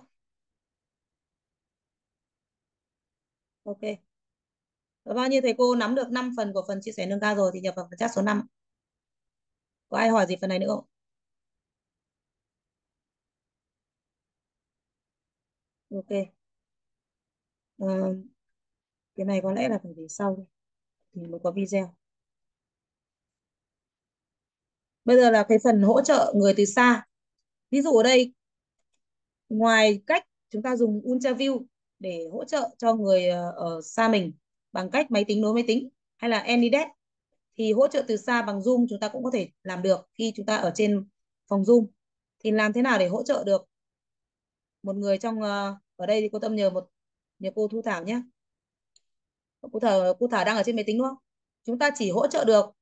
Ok. Và bao nhiêu thầy cô nắm được năm phần của phần chia sẻ nâng cao rồi thì nhập vào phần chat số năm. Có ai hỏi gì phần này nữa không? Ok. Ờ, cái này có lẽ là phải để sau thì mới có video. Bây giờ là cái phần hỗ trợ người từ xa. Ví dụ ở đây ngoài cách chúng ta dùng UltraView để hỗ trợ cho người ờ, ở xa mình bằng cách máy tính nối máy tính hay là AnyDesk thì hỗ trợ từ xa bằng Zoom chúng ta cũng có thể làm được khi chúng ta ở trên phòng Zoom. Thì làm thế nào để hỗ trợ được một người trong ờ, ở đây thì cô Tâm nhờ một nhờ cô Thu Thảo nhé. Cô Thảo cô Thảo đang ở trên máy tính đúng không? Chúng ta chỉ hỗ trợ được.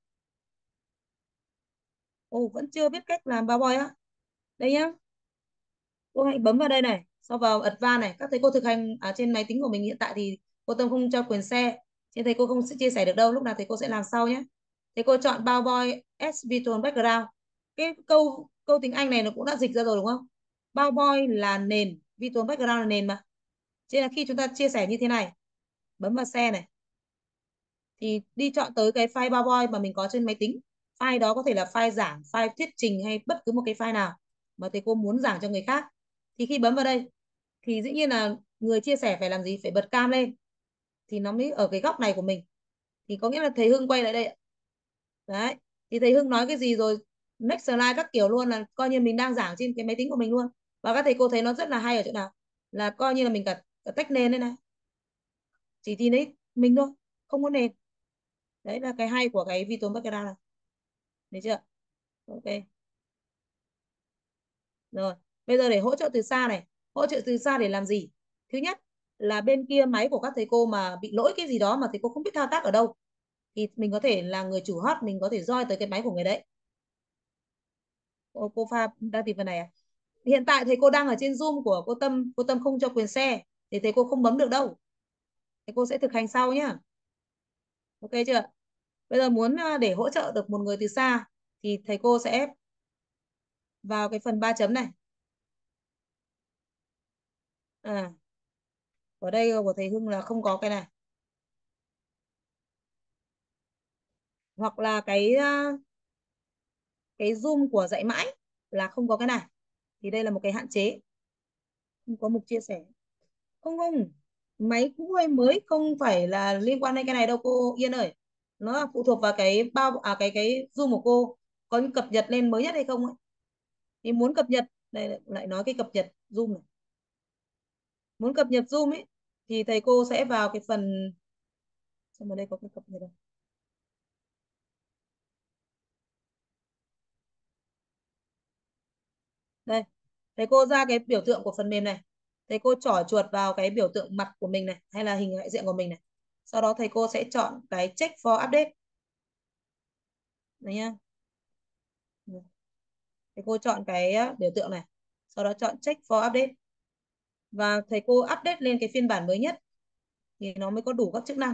Ồ vẫn chưa biết cách làm PowerPoint á. Đây nhá. Cô hãy bấm vào đây này, sau vào Advanced này, các thầy cô thực hành ở trên máy tính của mình hiện tại thì cô Tâm không cho quyền share, trên thầy cô không sẽ chia sẻ được đâu, lúc nào thầy cô sẽ làm sau nhé. Thầy cô chọn PowerPoint as Virtual Background. Cái câu câu tiếng Anh này nó cũng đã dịch ra rồi đúng không? PowerPoint là nền, Virtual Background là nền mà. Cho nên là khi chúng ta chia sẻ như thế này, bấm vào share này, thì đi chọn tới cái file PowerPoint mà mình có trên máy tính. File đó có thể là file giảng, file thuyết trình hay bất cứ một cái file nào mà thầy cô muốn giảng cho người khác. Thì khi bấm vào đây thì dĩ nhiên là người chia sẻ phải làm gì? Phải bật cam lên thì nó mới ở cái góc này của mình. Thì có nghĩa là thầy Hưng quay lại đây. Đấy. Thì thầy Hưng nói cái gì rồi next slide các kiểu luôn, là coi như mình đang giảng trên cái máy tính của mình luôn. Và các thầy cô thấy nó rất là hay ở chỗ nào? Là coi như là mình cả, cả tách nền đây này. Chỉ thì đấy mình thôi, không có nền. Đấy là cái hay của cái Virtual Background này. Được chưa? Ok. Rồi, bây giờ để hỗ trợ từ xa này, hỗ trợ từ xa để làm gì? Thứ nhất là bên kia máy của các thầy cô mà bị lỗi cái gì đó mà thầy cô không biết thao tác ở đâu thì mình có thể là người chủ hot, mình có thể join tới cái máy của người đấy. Cô, cô Pha đang tìm phần này à? Hiện tại thầy cô đang ở trên Zoom của cô Tâm, cô Tâm không cho quyền share thì thầy cô không bấm được đâu. Thầy cô sẽ thực hành sau nhá. Ok chưa? Bây giờ muốn à, để hỗ trợ được một người từ xa thì thầy cô sẽ vào cái phần ba chấm này. À, ở đây của thầy Hưng là không có cái này. Hoặc là cái à, cái Zoom của dạy mãi là không có cái này. Thì đây là một cái hạn chế. Không có mục chia sẻ. Không không. Máy cũ hay mới không phải là liên quan đến cái này đâu cô Yên ơi. Nó là phụ thuộc vào cái bao à cái cái Zoom của cô có những cập nhật lên mới nhất hay không ấy. Thì muốn cập nhật, đây lại nói cái cập nhật Zoom này. Muốn cập nhật Zoom ấy thì thầy cô sẽ vào cái phần, xem ở đây có cái cập nhật đâu. Đây, thầy cô ra cái biểu tượng của phần mềm này. thầy cô chỏ chuột vào cái biểu tượng mặt của mình này hay là hình đại diện của mình này. Sau đó thầy cô sẽ chọn cái check for update. Đấy nhá. Thầy cô chọn cái biểu tượng này. Sau đó chọn check for update. Và thầy cô update lên cái phiên bản mới nhất thì nó mới có đủ các chức năng.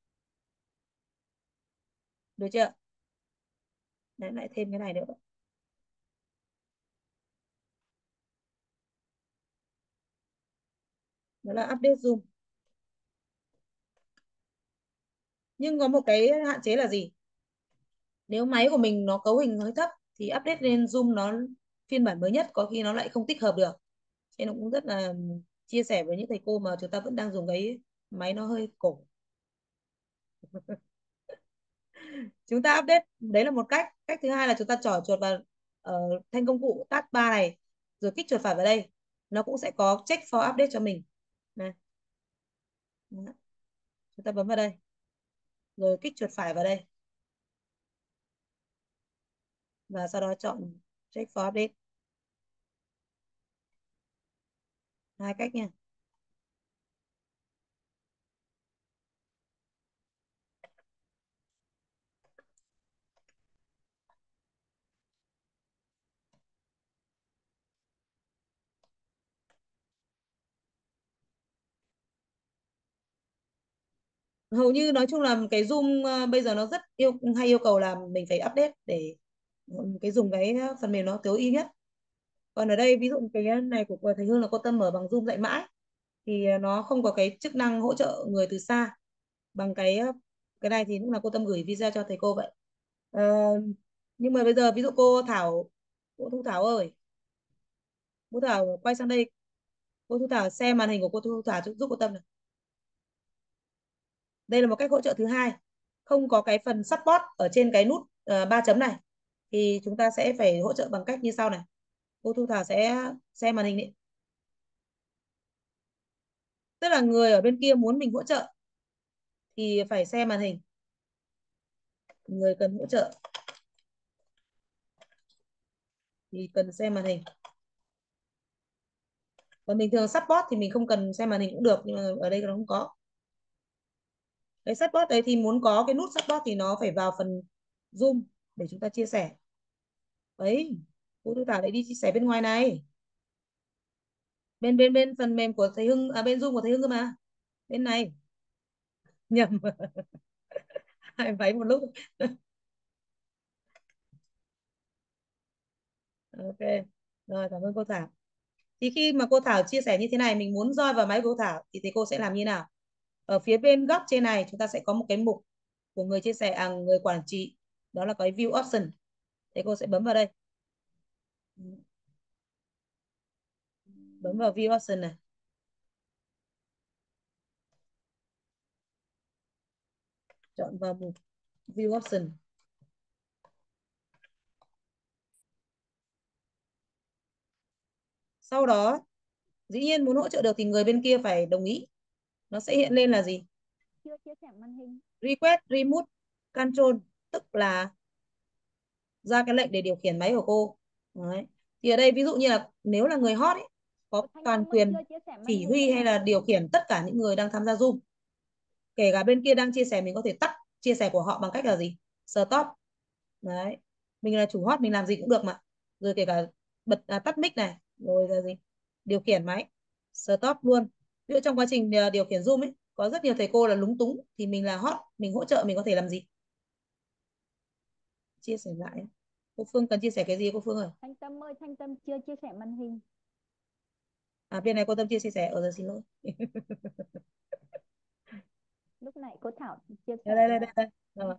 Được chưa? Đấy, lại thêm cái này nữa. Đó là update zoom. Nhưng có một cái hạn chế là gì? Nếu máy của mình nó cấu hình hơi thấp thì update lên zoom nó phiên bản mới nhất có khi nó lại không tích hợp được. Nên nó cũng rất là chia sẻ với những thầy cô mà chúng ta vẫn đang dùng cái máy nó hơi cổ. Chúng ta update, đấy là một cách. Cách thứ hai là chúng ta chỏ chuột vào uh, thanh công cụ taskbar này, rồi kích chuột phải vào đây. Nó cũng sẽ có check for update cho mình. Này. Đó. Chúng ta bấm vào đây. Rồi kích chuột phải vào đây. Và sau đó chọn check for update. Hai cách nha. Hầu như nói chung là cái Zoom uh, bây giờ nó rất yêu hay yêu cầu là mình phải update để cái dùng cái phần mềm nó tối ưu nhất. Còn ở đây ví dụ cái này của thầy Hương là cô Tâm mở bằng Zoom dạy mãi thì nó không có cái chức năng hỗ trợ người từ xa bằng cái cái này, thì lúc nào cô Tâm gửi video cho thầy cô vậy. Ờ, nhưng mà bây giờ ví dụ cô Thảo, cô Thu Thảo ơi, cô Thảo quay sang đây, cô Thu Thảo xem màn hình của cô Thu Thảo giúp cô Tâm này. Đây là một cách hỗ trợ thứ hai. Không có cái phần support ở trên cái nút uh, ba chấm này thì chúng ta sẽ phải hỗ trợ bằng cách như sau này. Cô Thu Thảo sẽ xem màn hình đi. Tức là người ở bên kia muốn mình hỗ trợ thì phải xem màn hình. Người cần hỗ trợ thì cần xem màn hình. Còn bình thường support thì mình không cần xem màn hình cũng được, nhưng mà ở đây nó không có. Cái support đấy thì muốn có cái nút support thì nó phải vào phần Zoom để chúng ta chia sẻ. Đấy, cô Thu Thảo lại đi chia sẻ bên ngoài này. Bên bên bên phần mềm của thầy Hưng, à bên Zoom của thầy Hưng cơ mà. Bên này. Nhầm. Hai váy một lúc. Ok. Rồi, cảm ơn cô Thảo. Thì khi mà cô Thảo chia sẻ như thế này, mình muốn roi vào máy của cô Thảo thì thầy cô sẽ làm như nào? Ở phía bên góc trên này chúng ta sẽ có một cái mục của người chia sẻ, à, người quản trị. Đó là cái view option. Thầy cô sẽ bấm vào đây. Bấm vào view option này. Chọn vào mục view option. Sau đó dĩ nhiên muốn hỗ trợ được thì người bên kia phải đồng ý. Nó sẽ hiện lên là gì? Chưa chia sẻ màn hình. Request remote control, tức là ra cái lệnh để điều khiển máy của cô. Đấy. Thì ở đây ví dụ như là nếu là người hot ấy, có toàn quyền chỉ huy hay là điều khiển tất cả những người đang tham gia Zoom. Kể cả bên kia đang chia sẻ, mình có thể tắt chia sẻ của họ bằng cách là gì? Stop. Đấy. Mình là chủ hot mình làm gì cũng được mà. Rồi kể cả bật à, tắt mic này, rồi là gì? Điều khiển máy. Stop luôn. Ví dụ trong quá trình điều khiển Zoom ấy, có rất nhiều thầy cô là lúng túng thì mình là hot, mình hỗ trợ mình có thể làm gì? Chia sẻ lại. Cô Phương cần chia sẻ cái gì cô Phương ơi? Thanh Tâm ơi, Thanh Tâm chưa chia sẻ màn hình. À bên này cô Tâm chia sẻ, ở giờ xin lỗi. Lúc nãy cô Thảo chia Đây sẻ. đây đây đây. đây. Rồi.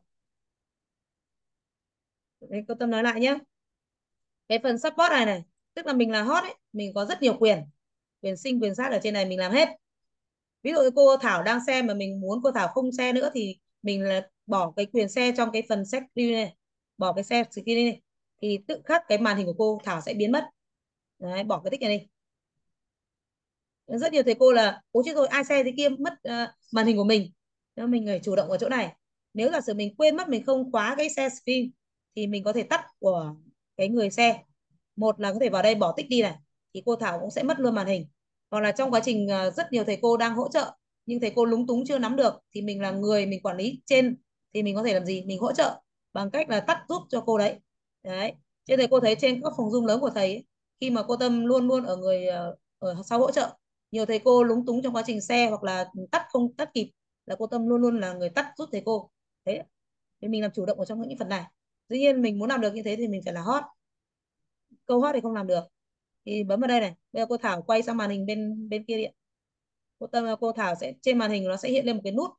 Đấy, cô Tâm nói lại nhé. Cái phần support này này, tức là mình là hot ấy, mình có rất nhiều quyền. Quyền sinh, quyền sát ở trên này mình làm hết. Ví dụ cô Thảo đang xem mà mình muốn cô Thảo không share nữa thì mình là bỏ cái quyền share trong cái phần set screen này, bỏ cái share screen này thì tự khắc cái màn hình của cô Thảo sẽ biến mất. Đấy, bỏ cái tích này đi. Rất nhiều thầy cô là ố chết rồi, ai share thế kia mất uh, màn hình của mình. Nên mình phải chủ động ở chỗ này. Nếu giả sử mình quên mất mình không khóa cái share screen thì mình có thể tắt của cái người share. Một là có thể vào đây bỏ tích đi này thì cô Thảo cũng sẽ mất luôn màn hình. hoặc là trong quá trình ờ, rất nhiều thầy cô đang hỗ trợ nhưng thầy cô lúng túng chưa nắm được, thì mình là người mình quản lý trên thì mình có thể làm gì, mình hỗ trợ bằng cách là tắt giúp cho cô đấy. Đấy, trên thầy cô thấy trên các phòng Zoom lớn của thầy ấy, khi mà cô Tâm luôn luôn ở người ờ, ở sau hỗ trợ, nhiều thầy cô lúng túng trong quá trình share hoặc là tắt không tắt kịp, là cô Tâm luôn luôn là người tắt giúp thầy cô. Thế thì mình làm chủ động ở trong những phần này. Dĩ nhiên mình muốn làm được như thế thì mình phải là hot, câu hot thì không làm được, thì bấm vào đây này. Bây giờ cô Thảo quay sang màn hình bên bên kia điện, cô Tâm cô Thảo sẽ trên màn hình nó sẽ hiện lên một cái nút,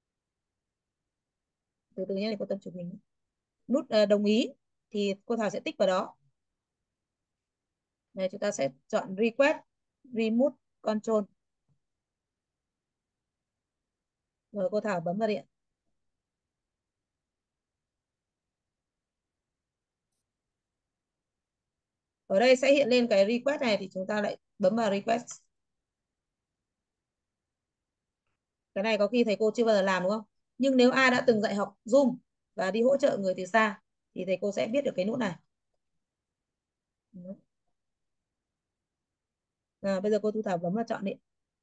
từ từ nhé, để cô Tâm chụp hình, nút uh, đồng ý, thì cô Thảo sẽ tích vào đó. Này, chúng ta sẽ chọn request remote control, rồi cô Thảo bấm vào điện. Ở đây sẽ hiện lên cái request này, thì chúng ta lại bấm vào request. Cái này có khi thầy cô chưa bao giờ làm đúng không, nhưng nếu ai đã từng dạy học Zoom và đi hỗ trợ người từ xa thì thầy cô sẽ biết được cái nút này. À, bây giờ cô Thu Thảo bấm vào chọn điện,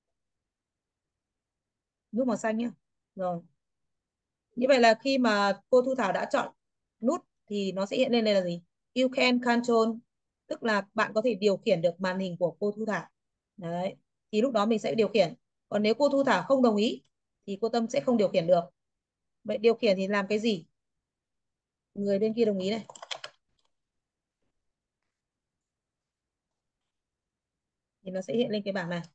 nút màu xanh nhé. Rồi, như vậy là khi mà cô Thu Thảo đã chọn nút thì nó sẽ hiện lên đây là gì, you can control, tức là bạn có thể điều khiển được màn hình của cô Thu Thảo. Đấy, thì lúc đó mình sẽ điều khiển. Còn nếu cô Thu Thảo không đồng ý thì cô Tâm sẽ không điều khiển được. Vậy điều khiển thì làm cái gì, người bên kia đồng ý này, thì nó sẽ hiện lên cái bảng này.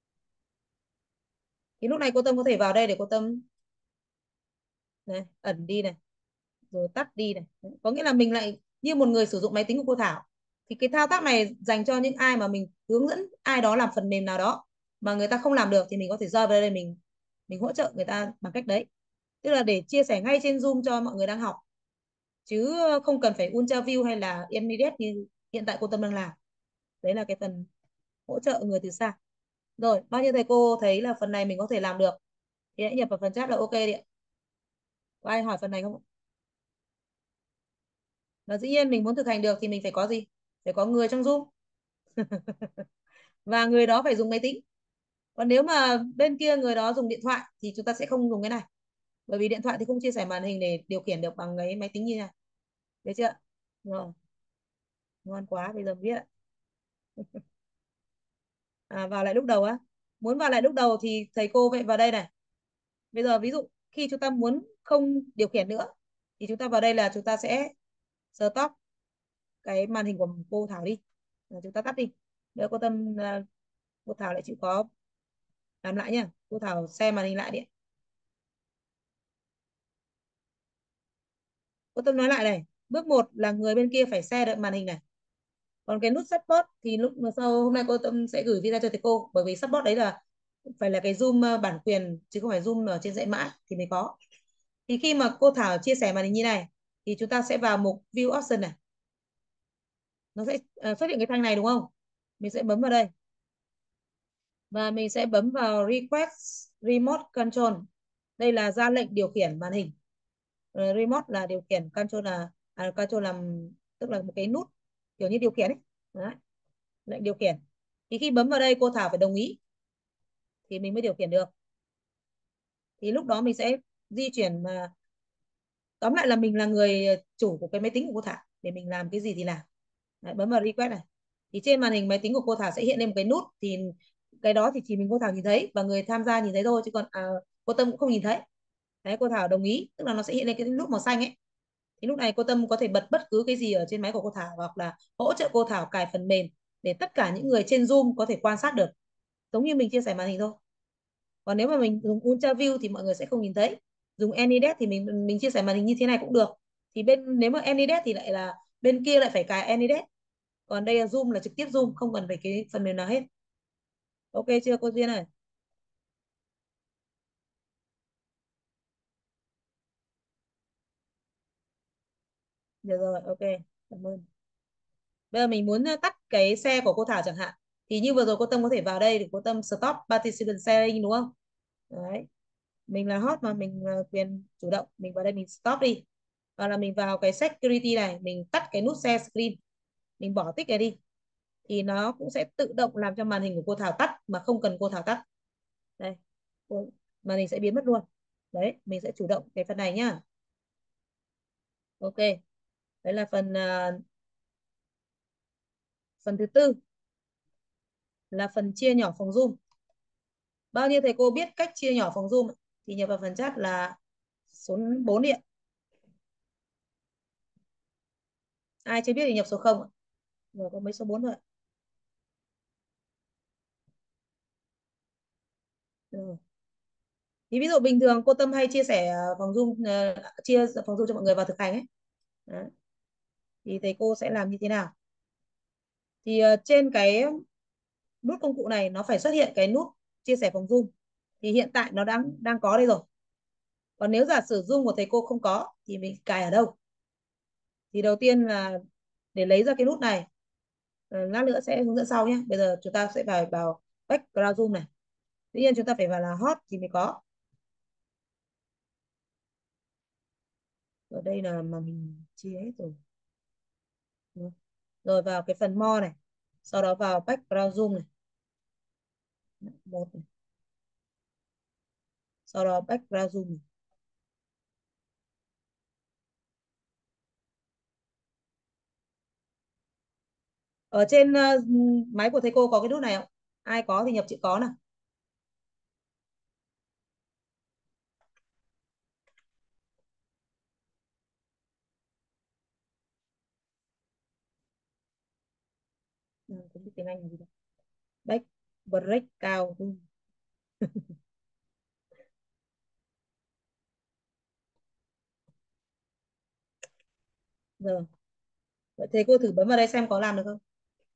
Thì lúc này cô Tâm có thể vào đây để cô Tâm này, ẩn đi này, rồi tắt đi này. Đấy, có nghĩa là mình lại như một người sử dụng máy tính của cô Thảo. Thì cái thao tác này dành cho những ai mà mình hướng dẫn ai đó làm phần mềm nào đó mà người ta không làm được, thì mình có thể rơi vào đây mình mình hỗ trợ người ta bằng cách đấy, tức là để chia sẻ ngay trên Zoom cho mọi người đang học, chứ không cần phải Ultraview hay là Enidet như hiện tại cô Tâm đang làm. Đấy là cái phần hỗ trợ người từ xa. Rồi, bao nhiêu thầy cô thấy là phần này mình có thể làm được thì hãy nhập vào phần chat là ok đi ạ. Có ai hỏi phần này không? Và dĩ nhiên mình muốn thực hành được thì mình phải có gì? Phải có người trong Zoom. Và người đó phải dùng máy tính. Còn nếu mà bên kia người đó dùng điện thoại thì chúng ta sẽ không dùng cái này. Bởi vì điện thoại thì không chia sẻ màn hình để điều khiển được bằng cái máy tính như này. Được chưa? Rồi. Ngon quá, bây giờ biết ạ. À, vào lại lúc đầu á. Muốn vào lại lúc đầu thì thầy cô vậy vào đây này. Bây giờ ví dụ khi chúng ta muốn không điều khiển nữa thì chúng ta vào đây là chúng ta sẽ stop cái màn hình của cô Thảo đi. Rồi chúng ta tắt đi. Nếu cô Tâm cô Thảo lại chịu khó làm lại nhá. Cô Thảo share màn hình lại đi. Cô Tâm nói lại này, bước một là người bên kia phải share được màn hình này. Còn cái nút support thì lúc mà sau hôm nay cô Tâm sẽ gửi video cho thầy cô, bởi vì support đấy là phải là cái Zoom bản quyền chứ không phải Zoom ở trên dạy mã thì mới có. Thì khi mà cô Thảo chia sẻ màn hình như này thì chúng ta sẽ vào mục view option này, nó sẽ uh, xuất hiện cái thanh này đúng không, mình sẽ bấm vào đây và mình sẽ bấm vào request remote control. Đây là ra lệnh điều khiển màn hình. uh, remote là điều khiển, control là à, control làm tức là một cái nút kiểu như điều khiển ấy. Đấy, lệnh điều khiển. Thì khi bấm vào đây cô Thảo phải đồng ý thì mình mới điều khiển được. Thì lúc đó mình sẽ di chuyển, mà tóm lại là mình là người chủ của cái máy tính của cô Thảo, để mình làm cái gì thì làm. Đấy, bấm vào request này thì trên màn hình máy tính của cô Thảo sẽ hiện lên một cái nút, thì cái đó thì chỉ mình cô Thảo nhìn thấy và người tham gia nhìn thấy thôi, chứ còn à, cô Tâm cũng không nhìn thấy. Đấy, cô Thảo đồng ý tức là nó sẽ hiện lên cái nút màu xanh ấy. Thì lúc này cô Tâm có thể bật bất cứ cái gì ở trên máy của cô Thảo, hoặc là hỗ trợ cô Thảo cài phần mềm để tất cả những người trên Zoom có thể quan sát được, giống như mình chia sẻ màn hình thôi. Còn nếu mà mình dùng Ultraview thì mọi người sẽ không nhìn thấy. Dùng Enidet thì mình mình chia sẻ màn hình như thế này cũng được. Thì bên nếu mà Enidet thì lại là bên kia lại phải cài Enidet. Còn đây là Zoom, là trực tiếp Zoom, không cần phải cái phần mềm nào hết. Ok chưa cô Duyên ơi? Được rồi, ok. Cảm ơn. Bây giờ mình muốn tắt cái xe của cô Thảo chẳng hạn. Thì như vừa rồi cô Tâm có thể vào đây để cô Tâm stop participant sharing đúng không? Đấy. Mình là hot mà, mình là quyền chủ động, mình vào đây mình stop đi. Hoặc là mình vào cái security này, mình tắt cái nút share screen, mình bỏ tích này đi. thì nó cũng sẽ tự động làm cho màn hình của cô Thảo tắt mà không cần cô Thảo tắt. Đây, cô, màn hình sẽ biến mất luôn. Đấy, mình sẽ chủ động cái phần này nhá. Ok, đấy là phần uh, phần thứ tư là phần chia nhỏ phòng zoom. Bao nhiêu thầy cô biết cách chia nhỏ phòng zoom thì nhập vào phần chat là số bốn đi ạ. Ai chưa biết thì nhập số không ạ. Rồi có mấy số bốn thôi ạ. Rồi. Thì ví dụ bình thường cô Tâm hay chia sẻ phòng zoom uh, chia phòng zoom cho mọi người vào thực hành ấy. Đấy. Thì thầy cô sẽ làm như thế nào? Thì uh, trên cái nút công cụ này nó phải xuất hiện cái nút chia sẻ phòng zoom. Thì hiện tại nó đang đang có đây rồi. Còn nếu giả sử Zoom của thầy cô không có thì mình cài ở đâu? Thì đầu tiên là để lấy ra cái nút này, lát nữa sẽ hướng dẫn sau nhé. Bây giờ chúng ta sẽ vào vào background zoom này. Tuy nhiên chúng ta phải vào là hot thì mới có. Ở đây là mà mình chia hết rồi. Rồi vào cái phần more này. Sau đó vào background zoom này. Một này. Sau đó background zoom này. Ở trên uh, máy của thầy cô có cái nút này không? Ai có thì nhập chữ có nào. Ừ, không biết tiếng Anh là gì đâu. Back breakout zoom. Rồi. Vậy thầy cô thử bấm vào đây xem có làm được không?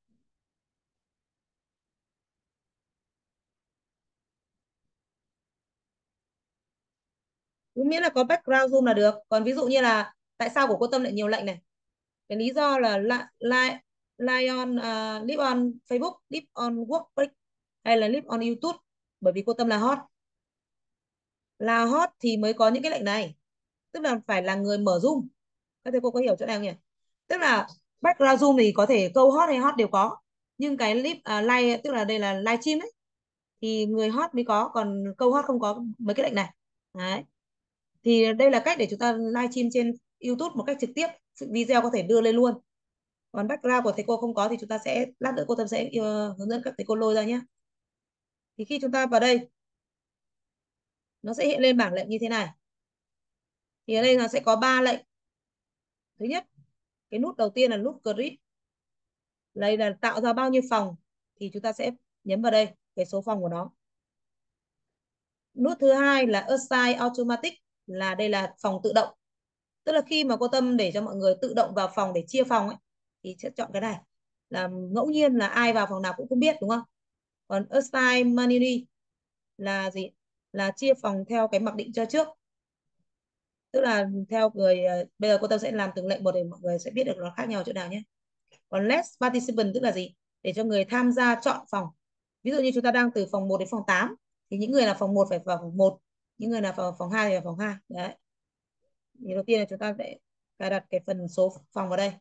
Cứ miễn là có background zoom là được. Còn ví dụ như là tại sao của cô Tâm lại nhiều lệnh này? Cái lý do là live live on uh, live on Facebook, live on WordPress hay là live on YouTube, bởi vì cô Tâm là hot. Là hot thì mới có những cái lệnh này. Tức là phải là người mở zoom. Các thầy cô có hiểu chỗ này không nhỉ? Tức là background zoom thì có thể câu hot hay hot đều có. Nhưng cái clip uh, live tức là đây là live stream ấy thì người hot mới có, còn câu hot không có mấy cái lệnh này. Đấy. Thì đây là cách để chúng ta livestream trên YouTube một cách trực tiếp, video có thể đưa lên luôn. Còn background của thầy cô không có thì chúng ta sẽ lát nữa cô Tâm sẽ uh, hướng dẫn các thầy cô lôi ra nhé. Thì khi chúng ta vào đây nó sẽ hiện lên bảng lệnh như thế này. Thì ở đây nó sẽ có ba lệnh. Thứ nhất, cái nút đầu tiên là nút grid. Đây là tạo ra bao nhiêu phòng thì chúng ta sẽ nhấn vào đây cái số phòng của nó. Nút thứ hai là assign automatic, là đây là phòng tự động. Tức là khi mà cô Tâm để cho mọi người tự động vào phòng để chia phòng ấy thì sẽ chọn cái này, là ngẫu nhiên là ai vào phòng nào cũng không biết, đúng không? Còn assign manually là gì? Là chia phòng theo cái mặc định cho trước. Tức là theo người, bây giờ cô Tâm sẽ làm từng lệnh một để mọi người sẽ biết được nó khác nhau chỗ nào nhé. Còn less participant tức là gì? Để cho người tham gia chọn phòng. Ví dụ như chúng ta đang từ phòng một đến phòng tám thì những người là phòng một phải vào phòng một, những người là vào phòng hai thì vào phòng hai. Đấy. Thì đầu tiên là chúng ta sẽ cài đặt cái phần số phòng vào đây.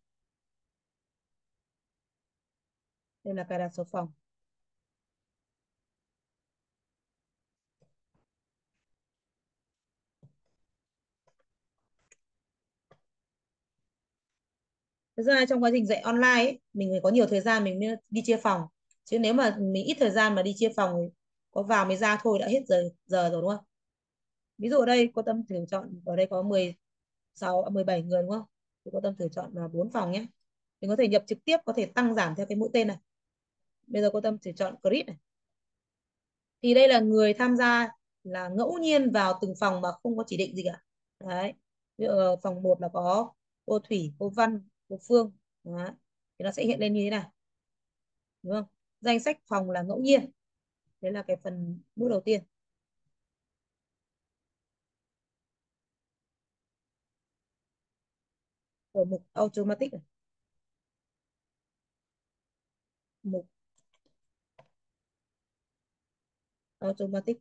Đây là cài đặt số phòng. Thực ra trong quá trình dạy online ấy, mình phải có nhiều thời gian mình mới đi chia phòng. Chứ nếu mà mình ít thời gian mà đi chia phòng thì có vào mới ra thôi đã hết giờ giờ rồi, đúng không? Ví dụ ở đây cô Tâm thử chọn, ở đây có mười sáu mười bảy người đúng không? Thì cô Tâm thử chọn là bốn phòng nhé. Mình có thể nhập trực tiếp, có thể tăng giảm theo cái mũi tên này. Bây giờ cô Tâm thử chọn grid này. Thì đây là người tham gia là ngẫu nhiên vào từng phòng mà không có chỉ định gì cả. Đấy. Ví dụ phòng một là có cô Thủy, cô Văn, cô Phương. Đấy. Thì nó sẽ hiện lên như thế này. Đúng không? Danh sách phòng là ngẫu nhiên. Đấy là cái phần nút đầu tiên. Ở mục automatic này. Mục automatic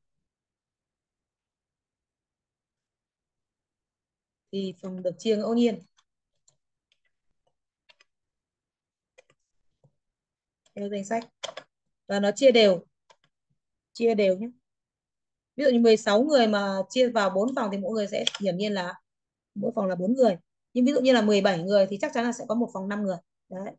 thì phòng được chia ngẫu nhiên. theo danh sách và nó chia đều, chia đều nhé. Ví dụ như mười sáu người mà chia vào bốn phòng thì mỗi người sẽ hiển nhiên là mỗi phòng là bốn người. Nhưng ví dụ như là mười bảy người thì chắc chắn là sẽ có một phòng năm người. Đấy.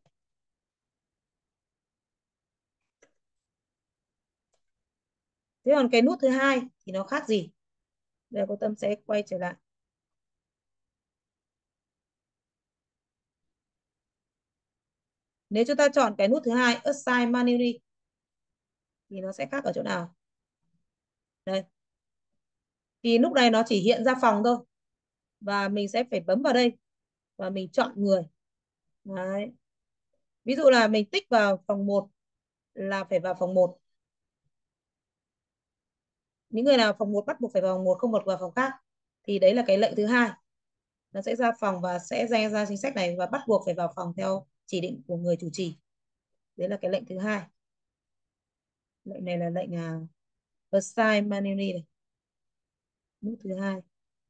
Thế còn cái nút thứ hai thì nó khác gì? Giờ cô Tâm sẽ quay trở lại. Nếu chúng ta chọn cái nút thứ hai Assign Manually thì nó sẽ khác ở chỗ nào? Đây. Thì lúc này nó chỉ hiện ra phòng thôi. Và mình sẽ phải bấm vào đây và mình chọn người. Đấy. Ví dụ là mình tích vào phòng một là phải vào phòng một. Những người nào phòng một bắt buộc phải vào phòng một, không được vào phòng khác. Thì đấy là cái lệnh thứ hai. Nó sẽ ra phòng và sẽ ra ra chính sách này và bắt buộc phải vào phòng theo chỉ định của người chủ trì. Đấy là cái lệnh thứ hai. Lệnh này là lệnh uh, Assign Manually này. Nút thứ hai.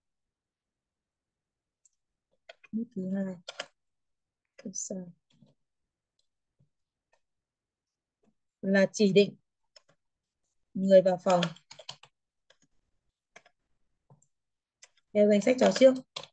Nút thứ hai. Assign. Là chỉ định người vào phòng theo danh sách trò trước.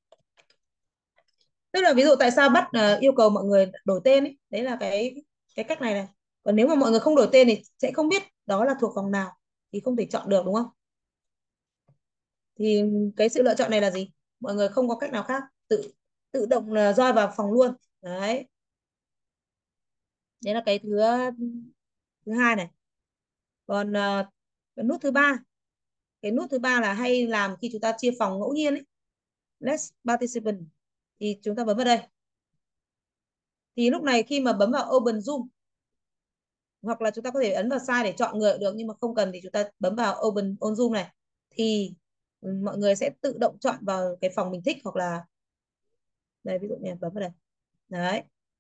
Tức là ví dụ tại sao bắt uh, yêu cầu mọi người đổi tên ấy, đấy là cái cái cách này này. Còn nếu mà mọi người không đổi tên thì sẽ không biết đó là thuộc phòng nào thì không thể chọn được, đúng không? Thì cái sự lựa chọn này là gì? Mọi người không có cách nào khác, tự tự động là roi vào phòng luôn. Đấy. Đấy là cái thứ thứ hai này. Còn uh, cái nút thứ ba, cái nút thứ ba là hay làm khi chúng ta chia phòng ngẫu nhiên ấy. Let's participant thì chúng ta bấm vào đây. Thì lúc này khi mà bấm vào Open Zoom hoặc là chúng ta có thể ấn vào Sign để chọn người được, nhưng mà không cần thì chúng ta bấm vào Open on Zoom này thì mọi người sẽ tự động chọn vào cái phòng mình thích, hoặc là đây ví dụ như bấm vào đây. Đấy.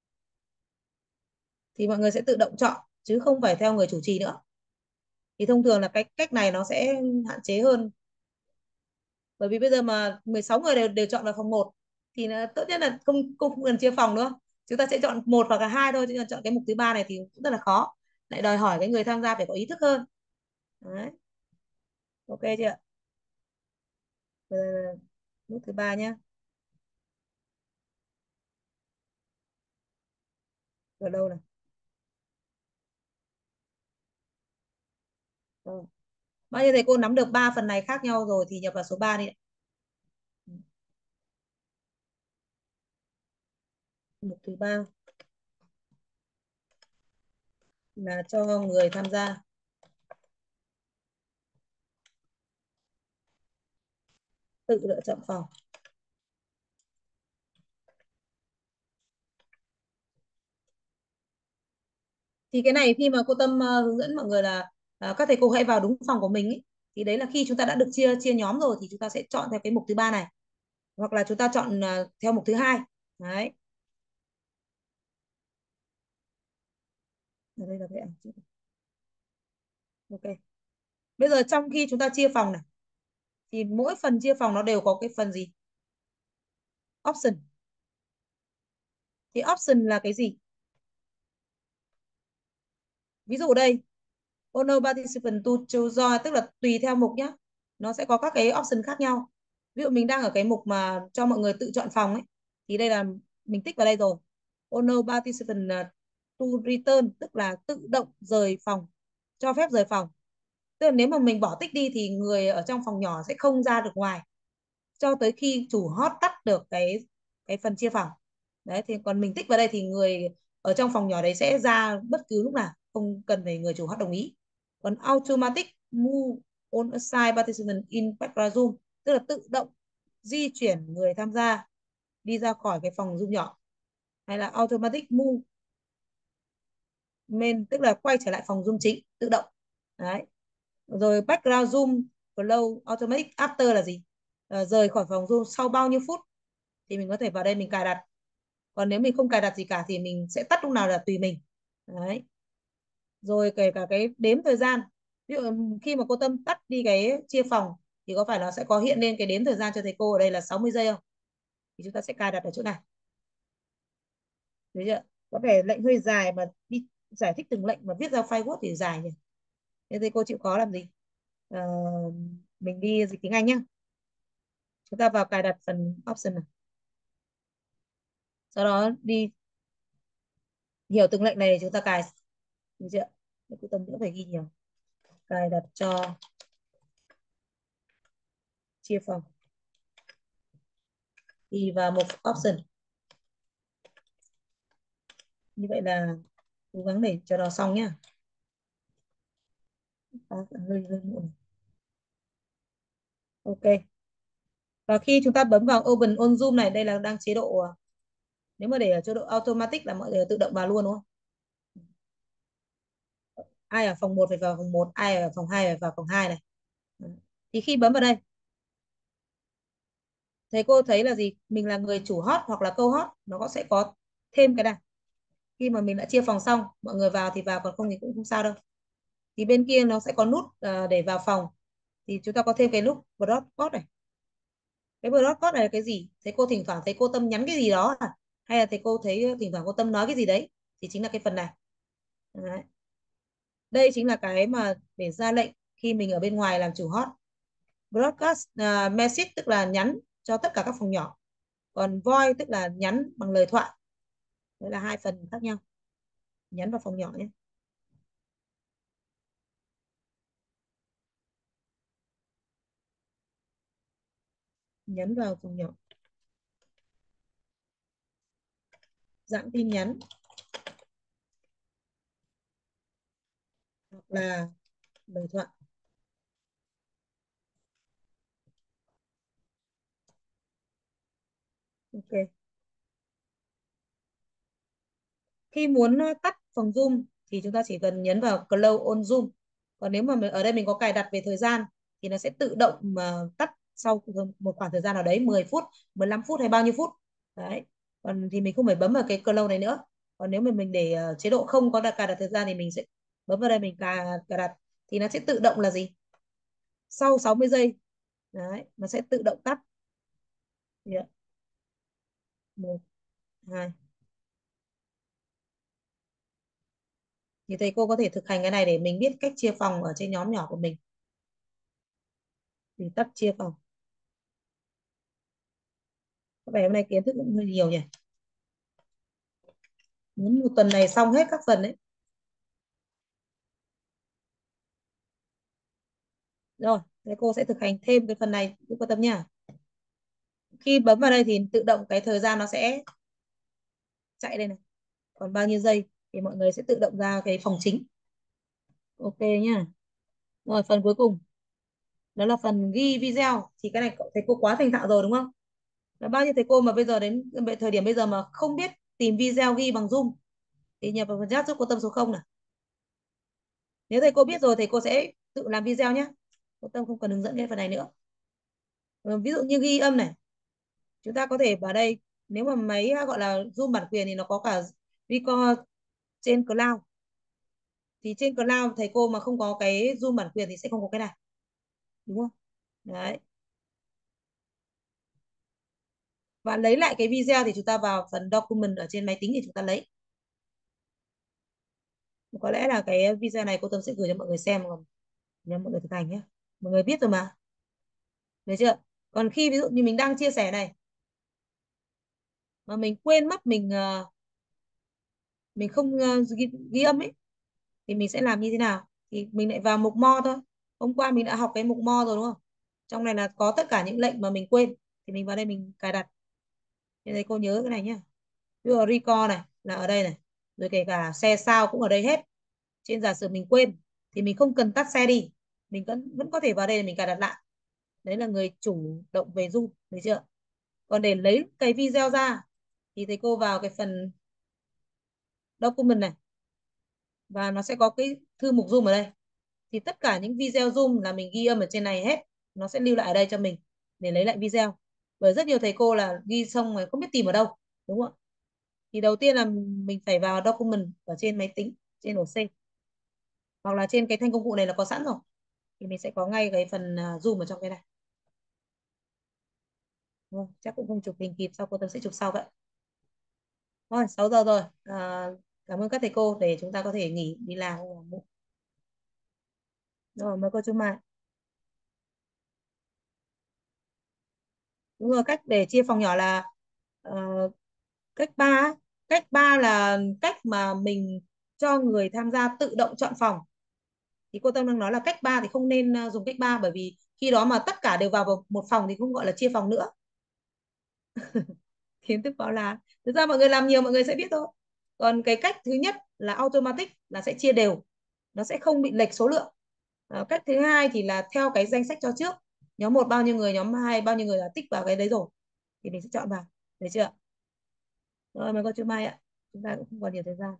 Thì mọi người sẽ tự động chọn chứ không phải theo người chủ trì nữa. Thì thông thường là cái cách này nó sẽ hạn chế hơn. Bởi vì bây giờ mà mười sáu người đều đều chọn vào phòng một thì nó, tốt nhất là không không cần chia phòng nữa. Chúng ta sẽ chọn một hoặc là hai thôi, chứ còn chọn cái mục thứ ba này thì cũng rất là khó. Lại đòi hỏi cái người tham gia phải có ý thức hơn. Đấy. Ok chưa? Bây giờ nút thứ ba nhé. Ở đâu này? Rồi. Bao nhiêu thầy cô nắm được ba phần này khác nhau rồi thì nhập vào số ba đi. Mục thứ ba là cho người tham gia tự lựa chọn phòng. Thì cái này khi mà cô Tâm uh, hướng dẫn mọi người là uh, các thầy cô hãy vào đúng phòng của mình ấy, thì đấy là khi chúng ta đã được chia chia nhóm rồi thì chúng ta sẽ chọn theo cái mục thứ ba này, hoặc là chúng ta chọn uh, theo mục thứ hai. Đấy. Ở đây là cái ảnh trước. Ok. Bây giờ trong khi chúng ta chia phòng này thì mỗi phần chia phòng nó đều có cái phần gì? Option. Thì option là cái gì? Ví dụ đây, Owner participant to choose, tức là tùy theo mục nhá. Nó sẽ có các cái option khác nhau. Ví dụ mình đang ở cái mục mà cho mọi người tự chọn phòng ấy, thì đây là mình tích vào đây rồi. Owner participant to return, tức là tự động rời phòng, cho phép rời phòng. Tức là nếu mà mình bỏ tích đi thì người ở trong phòng nhỏ sẽ không ra được ngoài cho tới khi chủ hot tắt được cái cái phần chia phòng. Đấy, thì còn mình tích vào đây thì người ở trong phòng nhỏ đấy sẽ ra bất cứ lúc nào, không cần phải người chủ hot đồng ý. Còn automatic move on assign participant in background room, tức là tự động di chuyển người tham gia đi ra khỏi cái phòng zoom nhỏ. Hay là automatic move main, tức là quay trở lại phòng zoom chính tự động. Đấy. Rồi background zoom flow automatic after là gì? À, rời khỏi phòng zoom sau bao nhiêu phút thì mình có thể vào đây mình cài đặt. Còn nếu mình không cài đặt gì cả thì mình sẽ tắt lúc nào là tùy mình. Đấy. Rồi kể cả cái đếm thời gian. Ví dụ khi mà cô Tâm tắt đi cái chia phòng thì có phải nó sẽ có hiện lên cái đếm thời gian cho thầy cô ở đây là sáu mươi giây không? Thì chúng ta sẽ cài đặt ở chỗ này. Thấy chưa? Có vẻ lệnh hơi dài mà đi giải thích từng lệnh mà viết ra file Word thì dài nhỉ. Thế thì cô chịu khó làm gì? Ờ, mình đi dịch tiếng Anh nhá. Chúng ta vào cài đặt phần option này. Sau đó đi hiểu từng lệnh này để chúng ta cài. Được chưa? Để cô Tâm nữa phải ghi nhiều. Cài đặt cho chia phòng. Đi vào mục option. Như vậy là cố gắng để cho nó xong nhá. À, hơi hơi muộn. Ok. Và khi chúng ta bấm vào Open on Zoom này, đây là đang chế độ, nếu mà để ở chế độ automatic là mọi người tự động vào luôn đúng không? Ai ở phòng một phải vào phòng một, ai ở phòng hai phải vào phòng hai này. Thì khi bấm vào đây, thầy cô thấy là gì? Mình là người chủ hot hoặc là câu hot, nó có sẽ có thêm cái này. Khi mà mình đã chia phòng xong, mọi người vào thì vào, còn không thì cũng không sao đâu. Thì bên kia nó sẽ có nút uh, để vào phòng. Thì chúng ta có thêm cái nút broadcast này. Cái broadcast này là cái gì? Thầy cô thỉnh thoảng thấy cô Tâm nhắn cái gì đó à? Hay là thầy cô thấy thỉnh thoảng cô Tâm nói cái gì đấy, thì chính là cái phần này. Đấy. Đây chính là cái mà để ra lệnh khi mình ở bên ngoài làm chủ hot. Broadcast uh, message tức là nhắn cho tất cả các phòng nhỏ. Còn voice tức là nhắn bằng lời thoại. Đấy là hai phần khác nhau. Nhắn vào phòng nhỏ nhé. Nhắn vào phòng nhỏ. Dạng tin nhắn. Hoặc là lời thoại. Ok. Khi muốn tắt phòng Zoom thì chúng ta chỉ cần nhấn vào Close on Zoom. Còn nếu mà ở đây mình có cài đặt về thời gian thì nó sẽ tự động mà tắt sau một khoảng thời gian nào đấy, mười phút, mười lăm phút hay bao nhiêu phút. Đấy. Còn thì mình không phải bấm vào cái Close này nữa. Còn nếu mà mình để chế độ không có đặt cài đặt thời gian thì mình sẽ bấm vào đây, mình cài, cài đặt thì nó sẽ tự động là gì? Sau sáu mươi giây. Đấy, nó sẽ tự động tắt. Yeah. một, hai. Thì thầy cô có thể thực hành cái này để mình biết cách chia phòng ở trên nhóm nhỏ của mình. Thì tắt chia phòng. Có vẻ hôm nay kiến thức cũng hơi nhiều nhỉ. Muốn một tuần này xong hết các phần đấy. Rồi, thầy cô sẽ thực hành thêm cái phần này, cứ quan tâm nha. Khi bấm vào đây thì tự động cái thời gian nó sẽ chạy đây này. Còn bao nhiêu giây thì mọi người sẽ tự động ra cái phòng chính. Ok nhá. Rồi, phần cuối cùng. Đó là phần ghi video. Thì cái này thầy cô quá thành thạo rồi đúng không? Là bao nhiêu thầy cô mà bây giờ đến thời điểm bây giờ mà không biết tìm video ghi bằng Zoom thì nhập vào phần chat giúp cô Tâm số không nào. Nếu thầy cô biết rồi thầy cô sẽ tự làm video nhé. Cô Tâm không cần hướng dẫn cái phần này nữa. Rồi, ví dụ như ghi âm này, chúng ta có thể vào đây, nếu mà máy gọi là Zoom bản quyền thì nó có cả record trên cloud. Thì trên cloud thầy cô mà không có cái Zoom bản quyền thì sẽ không có cái này, đúng không? Đấy. Và lấy lại cái video thì chúng ta vào phần document ở trên máy tính thì chúng ta lấy. Có lẽ là cái video này cô Tâm sẽ gửi cho mọi người xem, còn nhớ mọi người thực hành nhé. Mọi người biết rồi mà. Được chưa? Còn khi ví dụ như mình đang chia sẻ này mà mình quên mất mình uh, mình không uh, ghi, ghi âm ấy thì mình sẽ làm như thế nào? Thì mình lại vào mục mo thôi. Hôm qua mình đã học cái mục mo rồi đúng không? Trong này là có tất cả những lệnh mà mình quên thì mình vào đây mình cài đặt. Thế đây cô nhớ cái này nhá. Ví dụ record này là ở đây này, rồi kể cả share sao cũng ở đây hết. Trên giả sử mình quên thì mình không cần tắt share đi, mình vẫn vẫn có thể vào đây để mình cài đặt lại. Đấy là người chủ động về Zoom, được chưa? Còn để lấy cái video ra thì thầy cô vào cái phần document này và nó sẽ có cái thư mục Zoom ở đây. Thì tất cả những video Zoom là mình ghi âm ở trên này hết, nó sẽ lưu lại ở đây cho mình để lấy lại video. Bởi rất nhiều thầy cô là ghi xong rồi không biết tìm ở đâu, đúng không ạ? Thì đầu tiên là mình phải vào document ở trên máy tính, trên ổ C, hoặc là trên cái thanh công cụ này là có sẵn rồi, thì mình sẽ có ngay cái phần Zoom ở trong cái này. Đúng không? Chắc cũng không chụp hình kịp, sau cô Tâm sẽ chụp sau vậy. Rồi sáu giờ rồi, à, Cảm ơn các thầy cô để chúng ta có thể nghỉ đi làm. Rồi mời cô Trung Mai. Đúng rồi, cách để chia phòng nhỏ là ờ, cách ba. Cách ba là cách mà mình cho người tham gia tự động chọn phòng. Thì cô Tâm đang nói là cách ba thì không nên ờ, dùng cách ba, bởi vì khi đó mà tất cả đều vào một- một phòng thì không gọi là chia phòng nữa. Kiến thức bảo là thực ra mọi người làm nhiều mọi người sẽ biết thôi. Còn cái cách thứ nhất là automatic, là sẽ chia đều, nó sẽ không bị lệch số lượng. Ờ, cách thứ hai thì là theo cái danh sách cho trước, nhóm một bao nhiêu người, nhóm hai bao nhiêu người là tích vào cái đấy rồi thì mình sẽ chọn vào, được chưa? Rồi mời cô chú Mai ạ, chúng ta cũng không còn nhiều thời gian.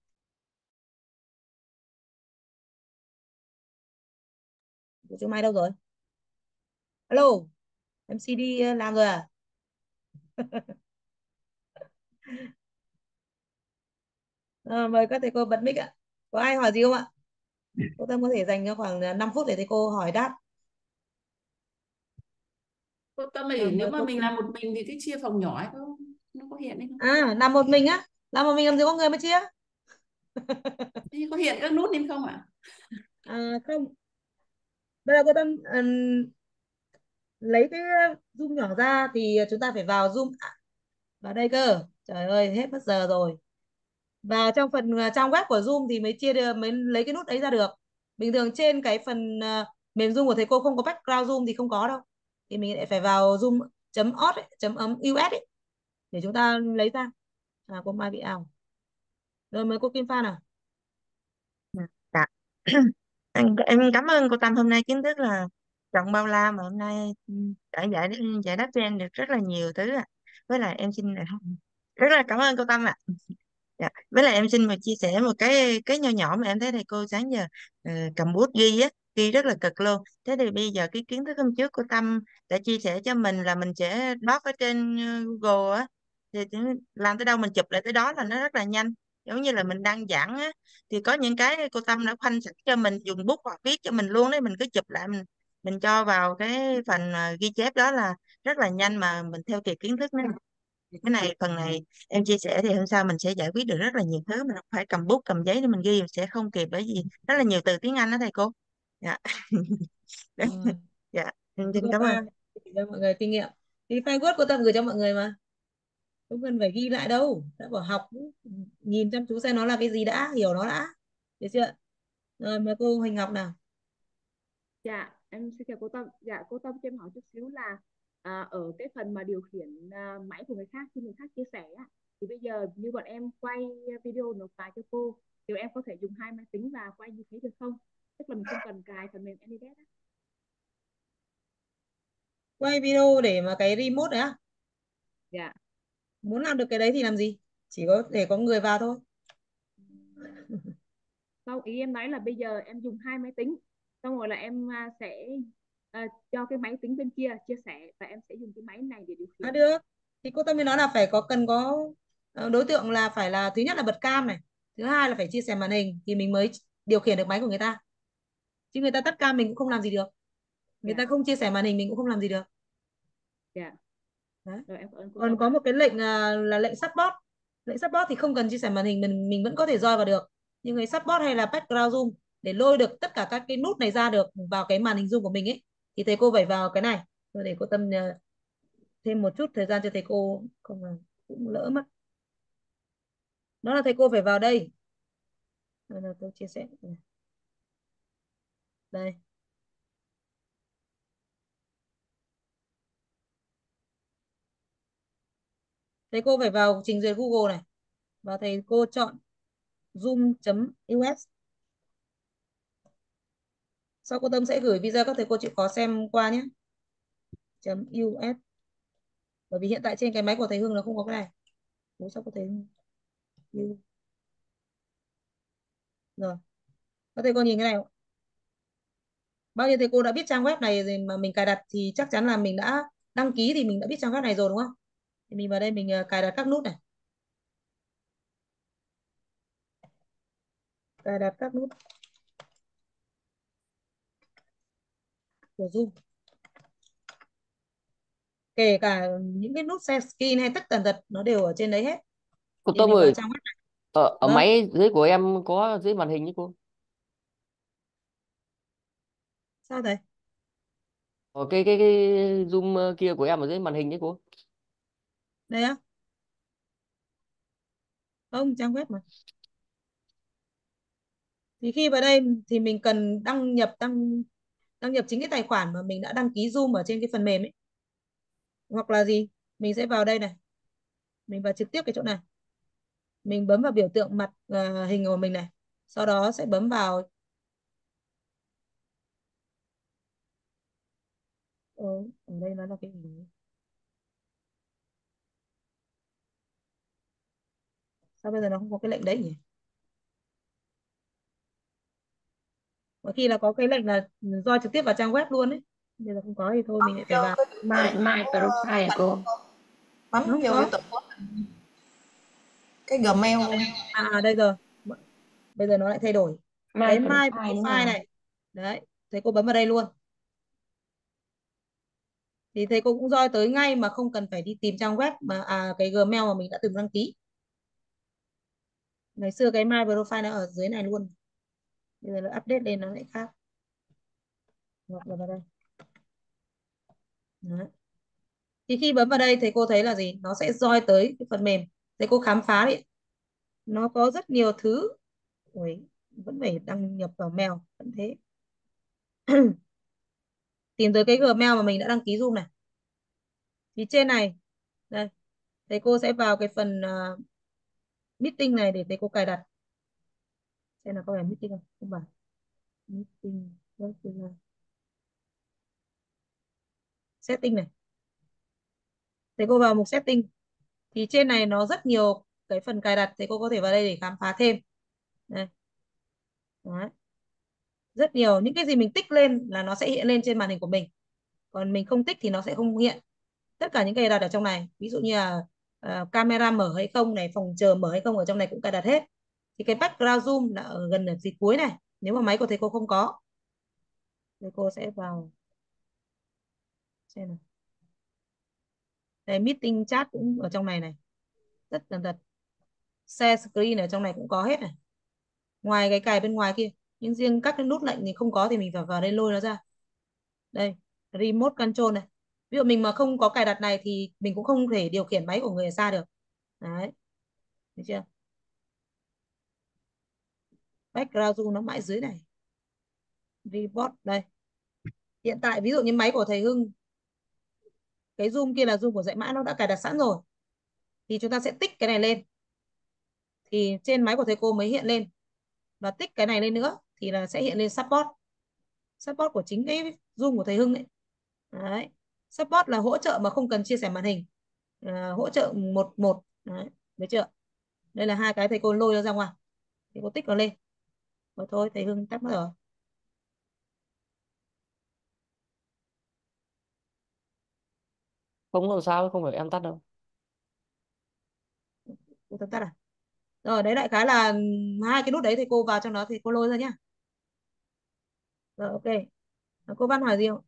Cô chú Mai đâu rồi? Alo, em xê đi ờ, làm rồi à? Ờ, mời các thầy cô bật mic ạ. Có ai hỏi gì không ạ? Cô Tâm có thể dành cho khoảng ờ, năm phút để thầy cô hỏi đáp. Cô Tâm Ờ, ơi, nếu mời mà cô. mình làm một mình thì cái chia phòng nhỏ ấy có nó có hiện hay không? À, làm một mình á? Làm một mình làm gì có người mà chia? Thế có hiện các nút lên không ạ? À, không. Bây giờ cô Tâm ừm, lấy cái Zoom nhỏ ra thì chúng ta phải vào Zoom, à, vào đây cơ. Trời ơi, hết mất giờ rồi. Và trong phần à, trang web của Zoom thì mới chia được, mới lấy cái nút ấy ra được. Bình thường trên cái phần à, mềm Zoom của thầy cô không có background Zoom thì không có đâu. Thì mình lại phải vào Zoom chấm os ấy, chấm ấm u ét ấy, để chúng ta lấy ra. À, cô Mai bị ảo. Rồi mới cô Kim Phan à? Dạ. Em em cảm ơn cô Tâm, hôm nay kiến thức là rộng bao la mà hôm nay ừ, đã giải giải đáp cho em được rất là nhiều thứ ạ. Với lại em xin rất là cảm ơn cô Tâm ạ. Dạ. Với lại em xin mà chia sẻ một cái cái nho nhỏ mà em thấy thầy cô sáng giờ ờ, cầm bút ghi á, ghi rất là cực luôn. Thế thì bây giờ cái kiến thức hôm trước cô Tâm đã chia sẻ cho mình là mình sẽ doc ở trên ờ, Google á, thì chỉ làm tới đâu mình chụp lại tới đó là nó rất là nhanh. Giống như là mình đang giảng á, thì có những cái cô Tâm đã khoanh sẵn cho mình, dùng bút hoặc viết cho mình luôn đấy, mình cứ chụp lại mình mình cho vào cái phần ờ, ghi chép đó là rất là nhanh mà mình theo kịp kiến thức nữa. Thì cái này phần này em chia sẻ thì hôm sau mình sẽ giải quyết được rất là nhiều thứ, mình không phải cầm bút cầm giấy để mình ghi, mình sẽ không kịp, bởi vì rất là nhiều từ tiếng Anh đó thầy cô. Dạ. Ừ. Dạ em Cô xin cảm ơn. Phan chỉ cho mọi người kinh nghiệm. Thì file Word cô Tâm gửi cho mọi người mà. Không cần phải ghi lại đâu. Đã bảo học, nhìn chăm chú xem nó là cái gì đã, hiểu nó đã. Được chưa? Rồi mời cô Huỳnh Ngọc nào. Dạ, em xin chào cô Tâm. Dạ, cô Tâm cho em hỏi chút xíu là à, ở cái phần mà điều khiển à, máy của người khác khi người khác chia sẻ á, thì bây giờ như bọn em quay video nộp bài cho cô, thì em có thể dùng hai máy tính và quay như thế được không? Tức là mình không cần cài phần mềm Anydesk á. Quay video để mà cái remote đấy á? Dạ. Muốn làm được cái đấy thì làm gì? Chỉ có để có người vào thôi. Sau ý em nói là bây giờ em dùng hai máy tính, xong rồi là em à, sẽ à, cho cái máy tính bên kia chia sẻ và em sẽ dùng cái máy này để điều À khiển. được. Thì cô Tâm mới nói là phải có, cần có ờ, đối tượng là phải là thứ nhất là bật cam này, thứ hai là phải chia sẻ màn hình thì mình mới điều khiển được máy của người ta. Chứ người ta tắt cam mình cũng không làm gì được. Người Dạ, ta không chia sẻ màn hình mình cũng không làm gì được. dạ. Đấy. Rồi em cảm ơn cô Còn Tâm có ạ. một cái lệnh à, là lệnh support. Lệnh support thì không cần chia sẻ màn hình, mình mình vẫn có thể join vào được. Nhưng cái support hay là background zoom để lôi được tất cả các cái nút này ra được vào cái màn hình zoom của mình ấy, thì thầy cô phải vào cái này. Rồi để cô Tâm à, thêm một chút thời gian cho thầy cô, không là cũng lỡ mất. Đó là thầy cô phải vào đây. Đây là tôi chia sẻ đây. Thầy cô phải vào trình duyệt Google này và thầy cô chọn zoom.us. Sau cô Tâm sẽ gửi video các thầy cô chịu khó xem qua nhé. .us. Bởi vì hiện tại trên cái máy của thầy Hưng nó không có cái này. Ủa sao có thầy Hưng? U. Rồi. Các thầy cô nhìn cái này không? Bao nhiêu thầy cô đã biết trang web này rồi mà mình cài đặt thì chắc chắn là mình đã đăng ký thì mình đã biết trang web này rồi đúng không? Thì mình vào đây mình ờ, cài đặt các nút này. Cài đặt các nút của Zoom. Kể cả những cái nút share screen hay tất tần tật nó đều ở trên đấy hết. Cô Thì Tâm mình vào ơi, trang web này. Ở, ở Vâng, máy dưới của em có dưới màn hình chứ cô? sao thầy? Ở cái cái cái Zoom ờ, kia của em ở dưới màn hình chứ cô? Đây á? Không, trang web mà. Thì khi vào đây thì mình cần đăng nhập đăng đăng nhập chính cái tài khoản mà mình đã đăng ký Zoom ở trên cái phần mềm ấy. Hoặc là gì? Mình sẽ vào đây này. Mình vào trực tiếp cái chỗ này. Mình bấm vào biểu tượng mặt ờ, hình của mình này. Sau đó sẽ bấm vào ờ, ở đây nó là cái gì? Sao bây giờ nó không có cái lệnh đấy nhỉ? Có khi là có cái lệnh là do trực tiếp vào trang web luôn ấy. Bây giờ không có thì thôi mình lại phải vào. My My Profile à cô? Nó Bấm không vô có. cái tổ cái Gmail luôn. À à, đây rồi. Bây giờ nó lại thay đổi. My Cái My Profile đúng Profile rồi. này. Đấy. Thế cô bấm vào đây luôn. Thì thầy cô cũng roi tới ngay mà không cần phải đi tìm trang web mà à cái Gmail mà mình đã từng đăng ký. Ngày xưa cái My Profile nó ở dưới này luôn. Bây giờ nó update lên nó lại khác. Hoặc là vào đây. Đấy. Thì khi bấm vào đây thầy cô thấy là gì? Nó sẽ roi tới cái phần mềm. Thầy cô khám phá đi. Nó có rất nhiều thứ. Ui, vẫn phải đăng nhập vào mail vẫn thế. Tìm tới cái Gmail mà mình đã đăng ký Zoom này. Thì trên này đây thầy cô sẽ vào cái phần uh, meeting này để thầy cô cài đặt. Xem là có phải meeting không? Không phải. Meeting. Setting này. Thầy cô vào mục setting. Thì trên này nó rất nhiều cái phần cài đặt. Thầy cô có thể vào đây để khám phá thêm. Đây. Đấy. Rất nhiều. Những cái gì mình tích lên là nó sẽ hiện lên trên màn hình của mình. Còn mình không tích thì nó sẽ không hiện. Tất cả những cái cài đặt ở trong này. Ví dụ như là uh, camera mở hay không này, phòng chờ mở hay không ở trong này cũng cài đặt hết. Thì cái background zoom là ở gần ở phía cuối này. Nếu mà máy của thầy cô không có. Thầy cô sẽ vào xem nào. Đây, meeting chat cũng ở trong này này. Rất là thật. Share screen ở trong này cũng có hết này. Ngoài cái cài bên ngoài kia. Nhưng riêng các cái nút lệnh thì không có thì mình phải vào đây lôi nó ra. Đây, remote control này. Ví dụ mình mà không có cài đặt này thì mình cũng không thể điều khiển máy của người ở xa được. Đấy. Được chưa? Background zoom nó mãi dưới này. Report đây. Hiện tại ví dụ như máy của thầy Hưng, cái zoom kia là zoom của dạy mã nó đã cài đặt sẵn rồi. Thì chúng ta sẽ tích cái này lên. Thì trên máy của thầy cô mới hiện lên. Và tích cái này lên nữa thì là sẽ hiện lên support. Support của chính cái zoom của thầy Hưng ấy. Đấy. Support là hỗ trợ mà không cần chia sẻ màn hình. À, hỗ trợ một một. Đấy. Được chưa? Đây là hai cái thầy cô lôi nó ra ngoài. Thầy cô tích nó lên. Rồi thôi thầy Hưng tắt mất rồi. Không làm sao, không phải em tắt đâu. Cô tắt tắt à? Rồi đấy đại khái là hai cái nút đấy thì cô vào trong đó thì cô lôi ra nhá. Rồi ok. Cô Văn hỏi gì không?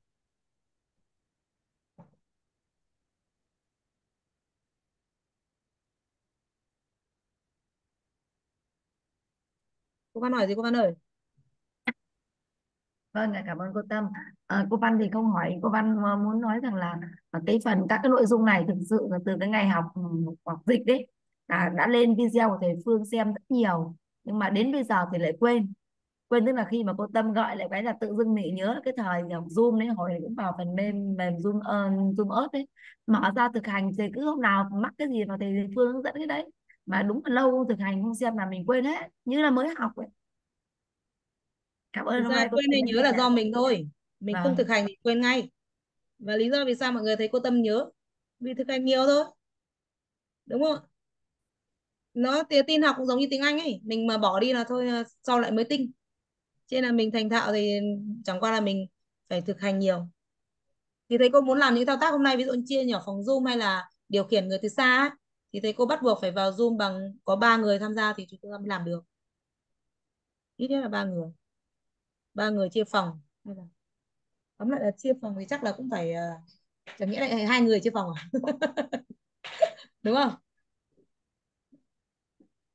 Cô Văn hỏi gì cô Văn ơi? Vâng, ạ, cảm ơn cô Tâm. À, cô Văn thì không hỏi, cô Văn ờ, muốn nói rằng là ở cái phần các cái nội dung này thực sự là từ cái ngày học ừ, học dịch đấy là đã lên video của thầy Phương xem rất nhiều, nhưng mà đến bây giờ thì lại quên. Quên tức là khi mà cô Tâm gọi lại cái là tự dưng mình nhớ cái thời học Zoom đấy, hồi cũng vào phần mềm mềm Zoom uh, Zoom Earth đấy, mở ra thực hành thì cứ hôm nào mắc cái gì mà thầy Phương hướng dẫn cái đấy, mà đúng là lâu không thực hành không xem là mình quên hết như là mới học vậy. Cảm ơn Thực hôm ra nay cô quên Tâm hay đã nhớ chia là sẻ. do mình thôi. Mình không Vâng. thực hành thì quên ngay. Và lý do vì sao mọi người thấy cô Tâm nhớ? Vì thực hành nhiều thôi. Đúng không? Nó tiếng tin học cũng giống như tiếng Anh ấy. Mình mà bỏ đi là thôi sau lại mới tinh. Cho nên là mình thành thạo thì chẳng qua là mình phải thực hành nhiều. Thì thầy cô muốn làm những thao tác hôm nay, ví dụ như chia nhỏ phòng Zoom hay là điều khiển người từ xa ấy, thì thầy cô bắt buộc phải vào Zoom bằng có ba người tham gia thì chúng ta mới làm được. Ít nhất là ba người. Ba người chia phòng. Hay là tóm lại là chia phòng thì chắc là cũng phải uh, chẳng nghĩa lại hai người chia phòng à? Đúng không?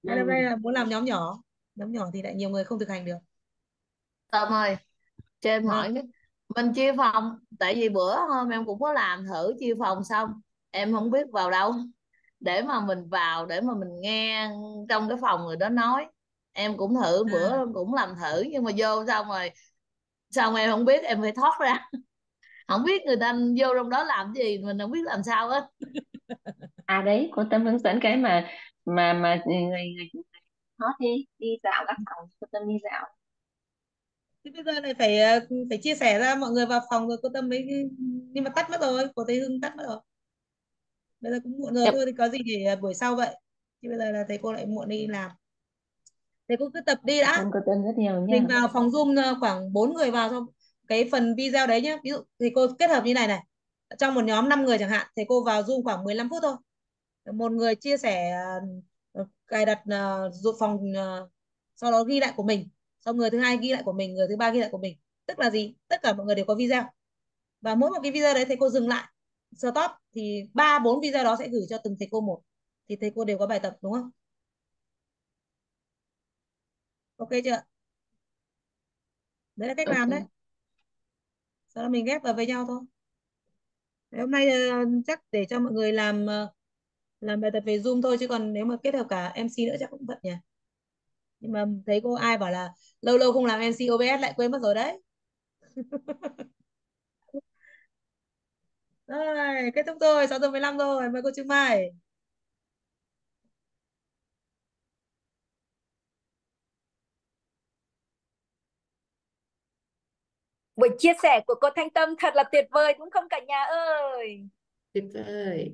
Hay năm nay là muốn làm nhóm nhỏ, nhóm nhỏ thì lại nhiều người không thực hành được. Tâm ơi, cho em À, hỏi cái mình chia phòng, tại vì bữa hôm em cũng có làm thử chia phòng xong em không biết vào đâu để mà mình vào để mà mình nghe trong cái phòng người đó nói. Em cũng thử, bữa à. cũng làm thử nhưng mà vô xong rồi xong em không biết, em phải thoát ra không biết người ta vô trong đó làm gì, mình không biết làm sao hết. À đấy, cô Tâm hướng dẫn cái mà mà mà người người hot đi đi dạo các phòng, cô Tâm đi dạo. Thì bây giờ này phải ờ, phải chia sẻ ra mọi người vào phòng rồi cô Tâm mới, nhưng mà tắt mất rồi, cô thấy Hưng tắt mất rồi. Bây giờ cũng muộn rồi Yep. thôi thì có gì để ờ, buổi sau vậy. Chứ bây giờ là thầy cô lại muộn đi làm. Thầy cô cứ tập đi Cảm đã. ơn cô Tâm rất nhiều Mình nha. vào phòng Zoom ờ, khoảng bốn người vào xong cái phần video đấy nhá. Ví dụ thầy cô kết hợp như này này. Trong một nhóm năm người chẳng hạn, thầy cô vào Zoom khoảng mười lăm phút thôi. Một người chia sẻ ờ, cài đặt uh, dự phòng ờ, sau đó ghi lại của mình, xong người thứ hai ghi lại của mình, người thứ ba ghi lại của mình. Tức là gì, tất cả mọi người đều có video và mỗi một cái video đấy thầy cô dừng lại stop thì ba bốn video đó sẽ gửi cho từng thầy cô một, thì thầy cô đều có bài tập, đúng không? Ok chưa? Đấy là cách làm đấy, Ok. sau đó mình ghép vào với nhau thôi. Đấy, hôm nay ờ, chắc để cho mọi người làm ờ, làm bài tập về Zoom thôi, chứ còn nếu mà kết hợp cả em xê nữa chắc cũng bận nhỉ. Nhưng mà thấy cô ai bảo là lâu lâu không làm em xê o bê ét lại quên mất rồi đấy. Rồi, kết thúc rồi, sáu giờ mười lăm rồi, mời cô Trương Mai. Buổi chia sẻ của cô Thanh Tâm thật là tuyệt vời đúng không cả nhà ơi? Tuyệt vời.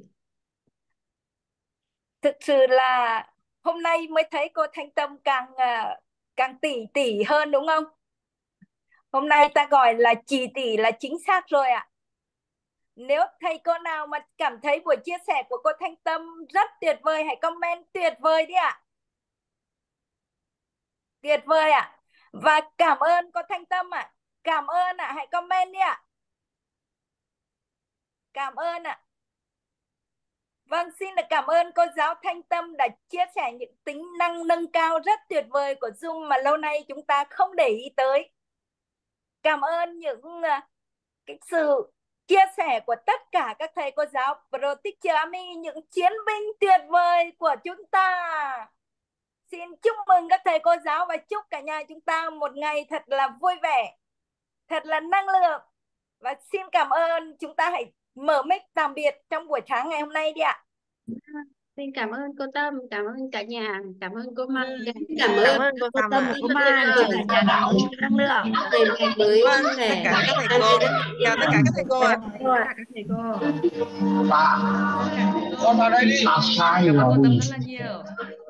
Thực sự là hôm nay mới thấy cô Thanh Tâm càng à, càng tỉ tỉ hơn đúng không? Hôm nay ta gọi là chỉ tỉ là chính xác rồi ạ. Nếu thầy cô nào mà cảm thấy buổi chia sẻ của cô Thanh Tâm rất tuyệt vời, hãy comment tuyệt vời đi ạ. Tuyệt vời ạ. Và cảm ơn cô Thanh Tâm ạ. Cảm ơn ạ, hãy comment đi ạ. Cảm ơn ạ. Vâng, xin được cảm ơn cô giáo Thanh Tâm đã chia sẻ những tính năng nâng cao rất tuyệt vời của Zoom mà lâu nay chúng ta không để ý tới. Cảm ơn những cái sự chia sẻ của tất cả các thầy cô giáo Pro Teacher Army, những chiến binh tuyệt vời của chúng ta. Xin chúc mừng các thầy cô giáo và chúc cả nhà chúng ta một ngày thật là vui vẻ, thật là năng lượng. Và xin cảm ơn, chúng ta hãy mở mic tạm biệt trong buổi sáng ngày hôm nay đi ạ. Xin cảm ơn cô Tâm, cảm ơn cả nhà, cảm ơn cô Mai. Cảm Cảm ơn ơn cô cô Tâm Tâm và rất cô là Mai, tuyệt chúc vời. cả nhà có nhiều năng lượng. Ngày mai mới Vâng, tất vẻ cả các thầy an cô, yên. chào tất cả các thầy cô ạ. Tất cả các thầy cô. Con vào đây đi. Cảm ơn cô Tâm rất là nhiều.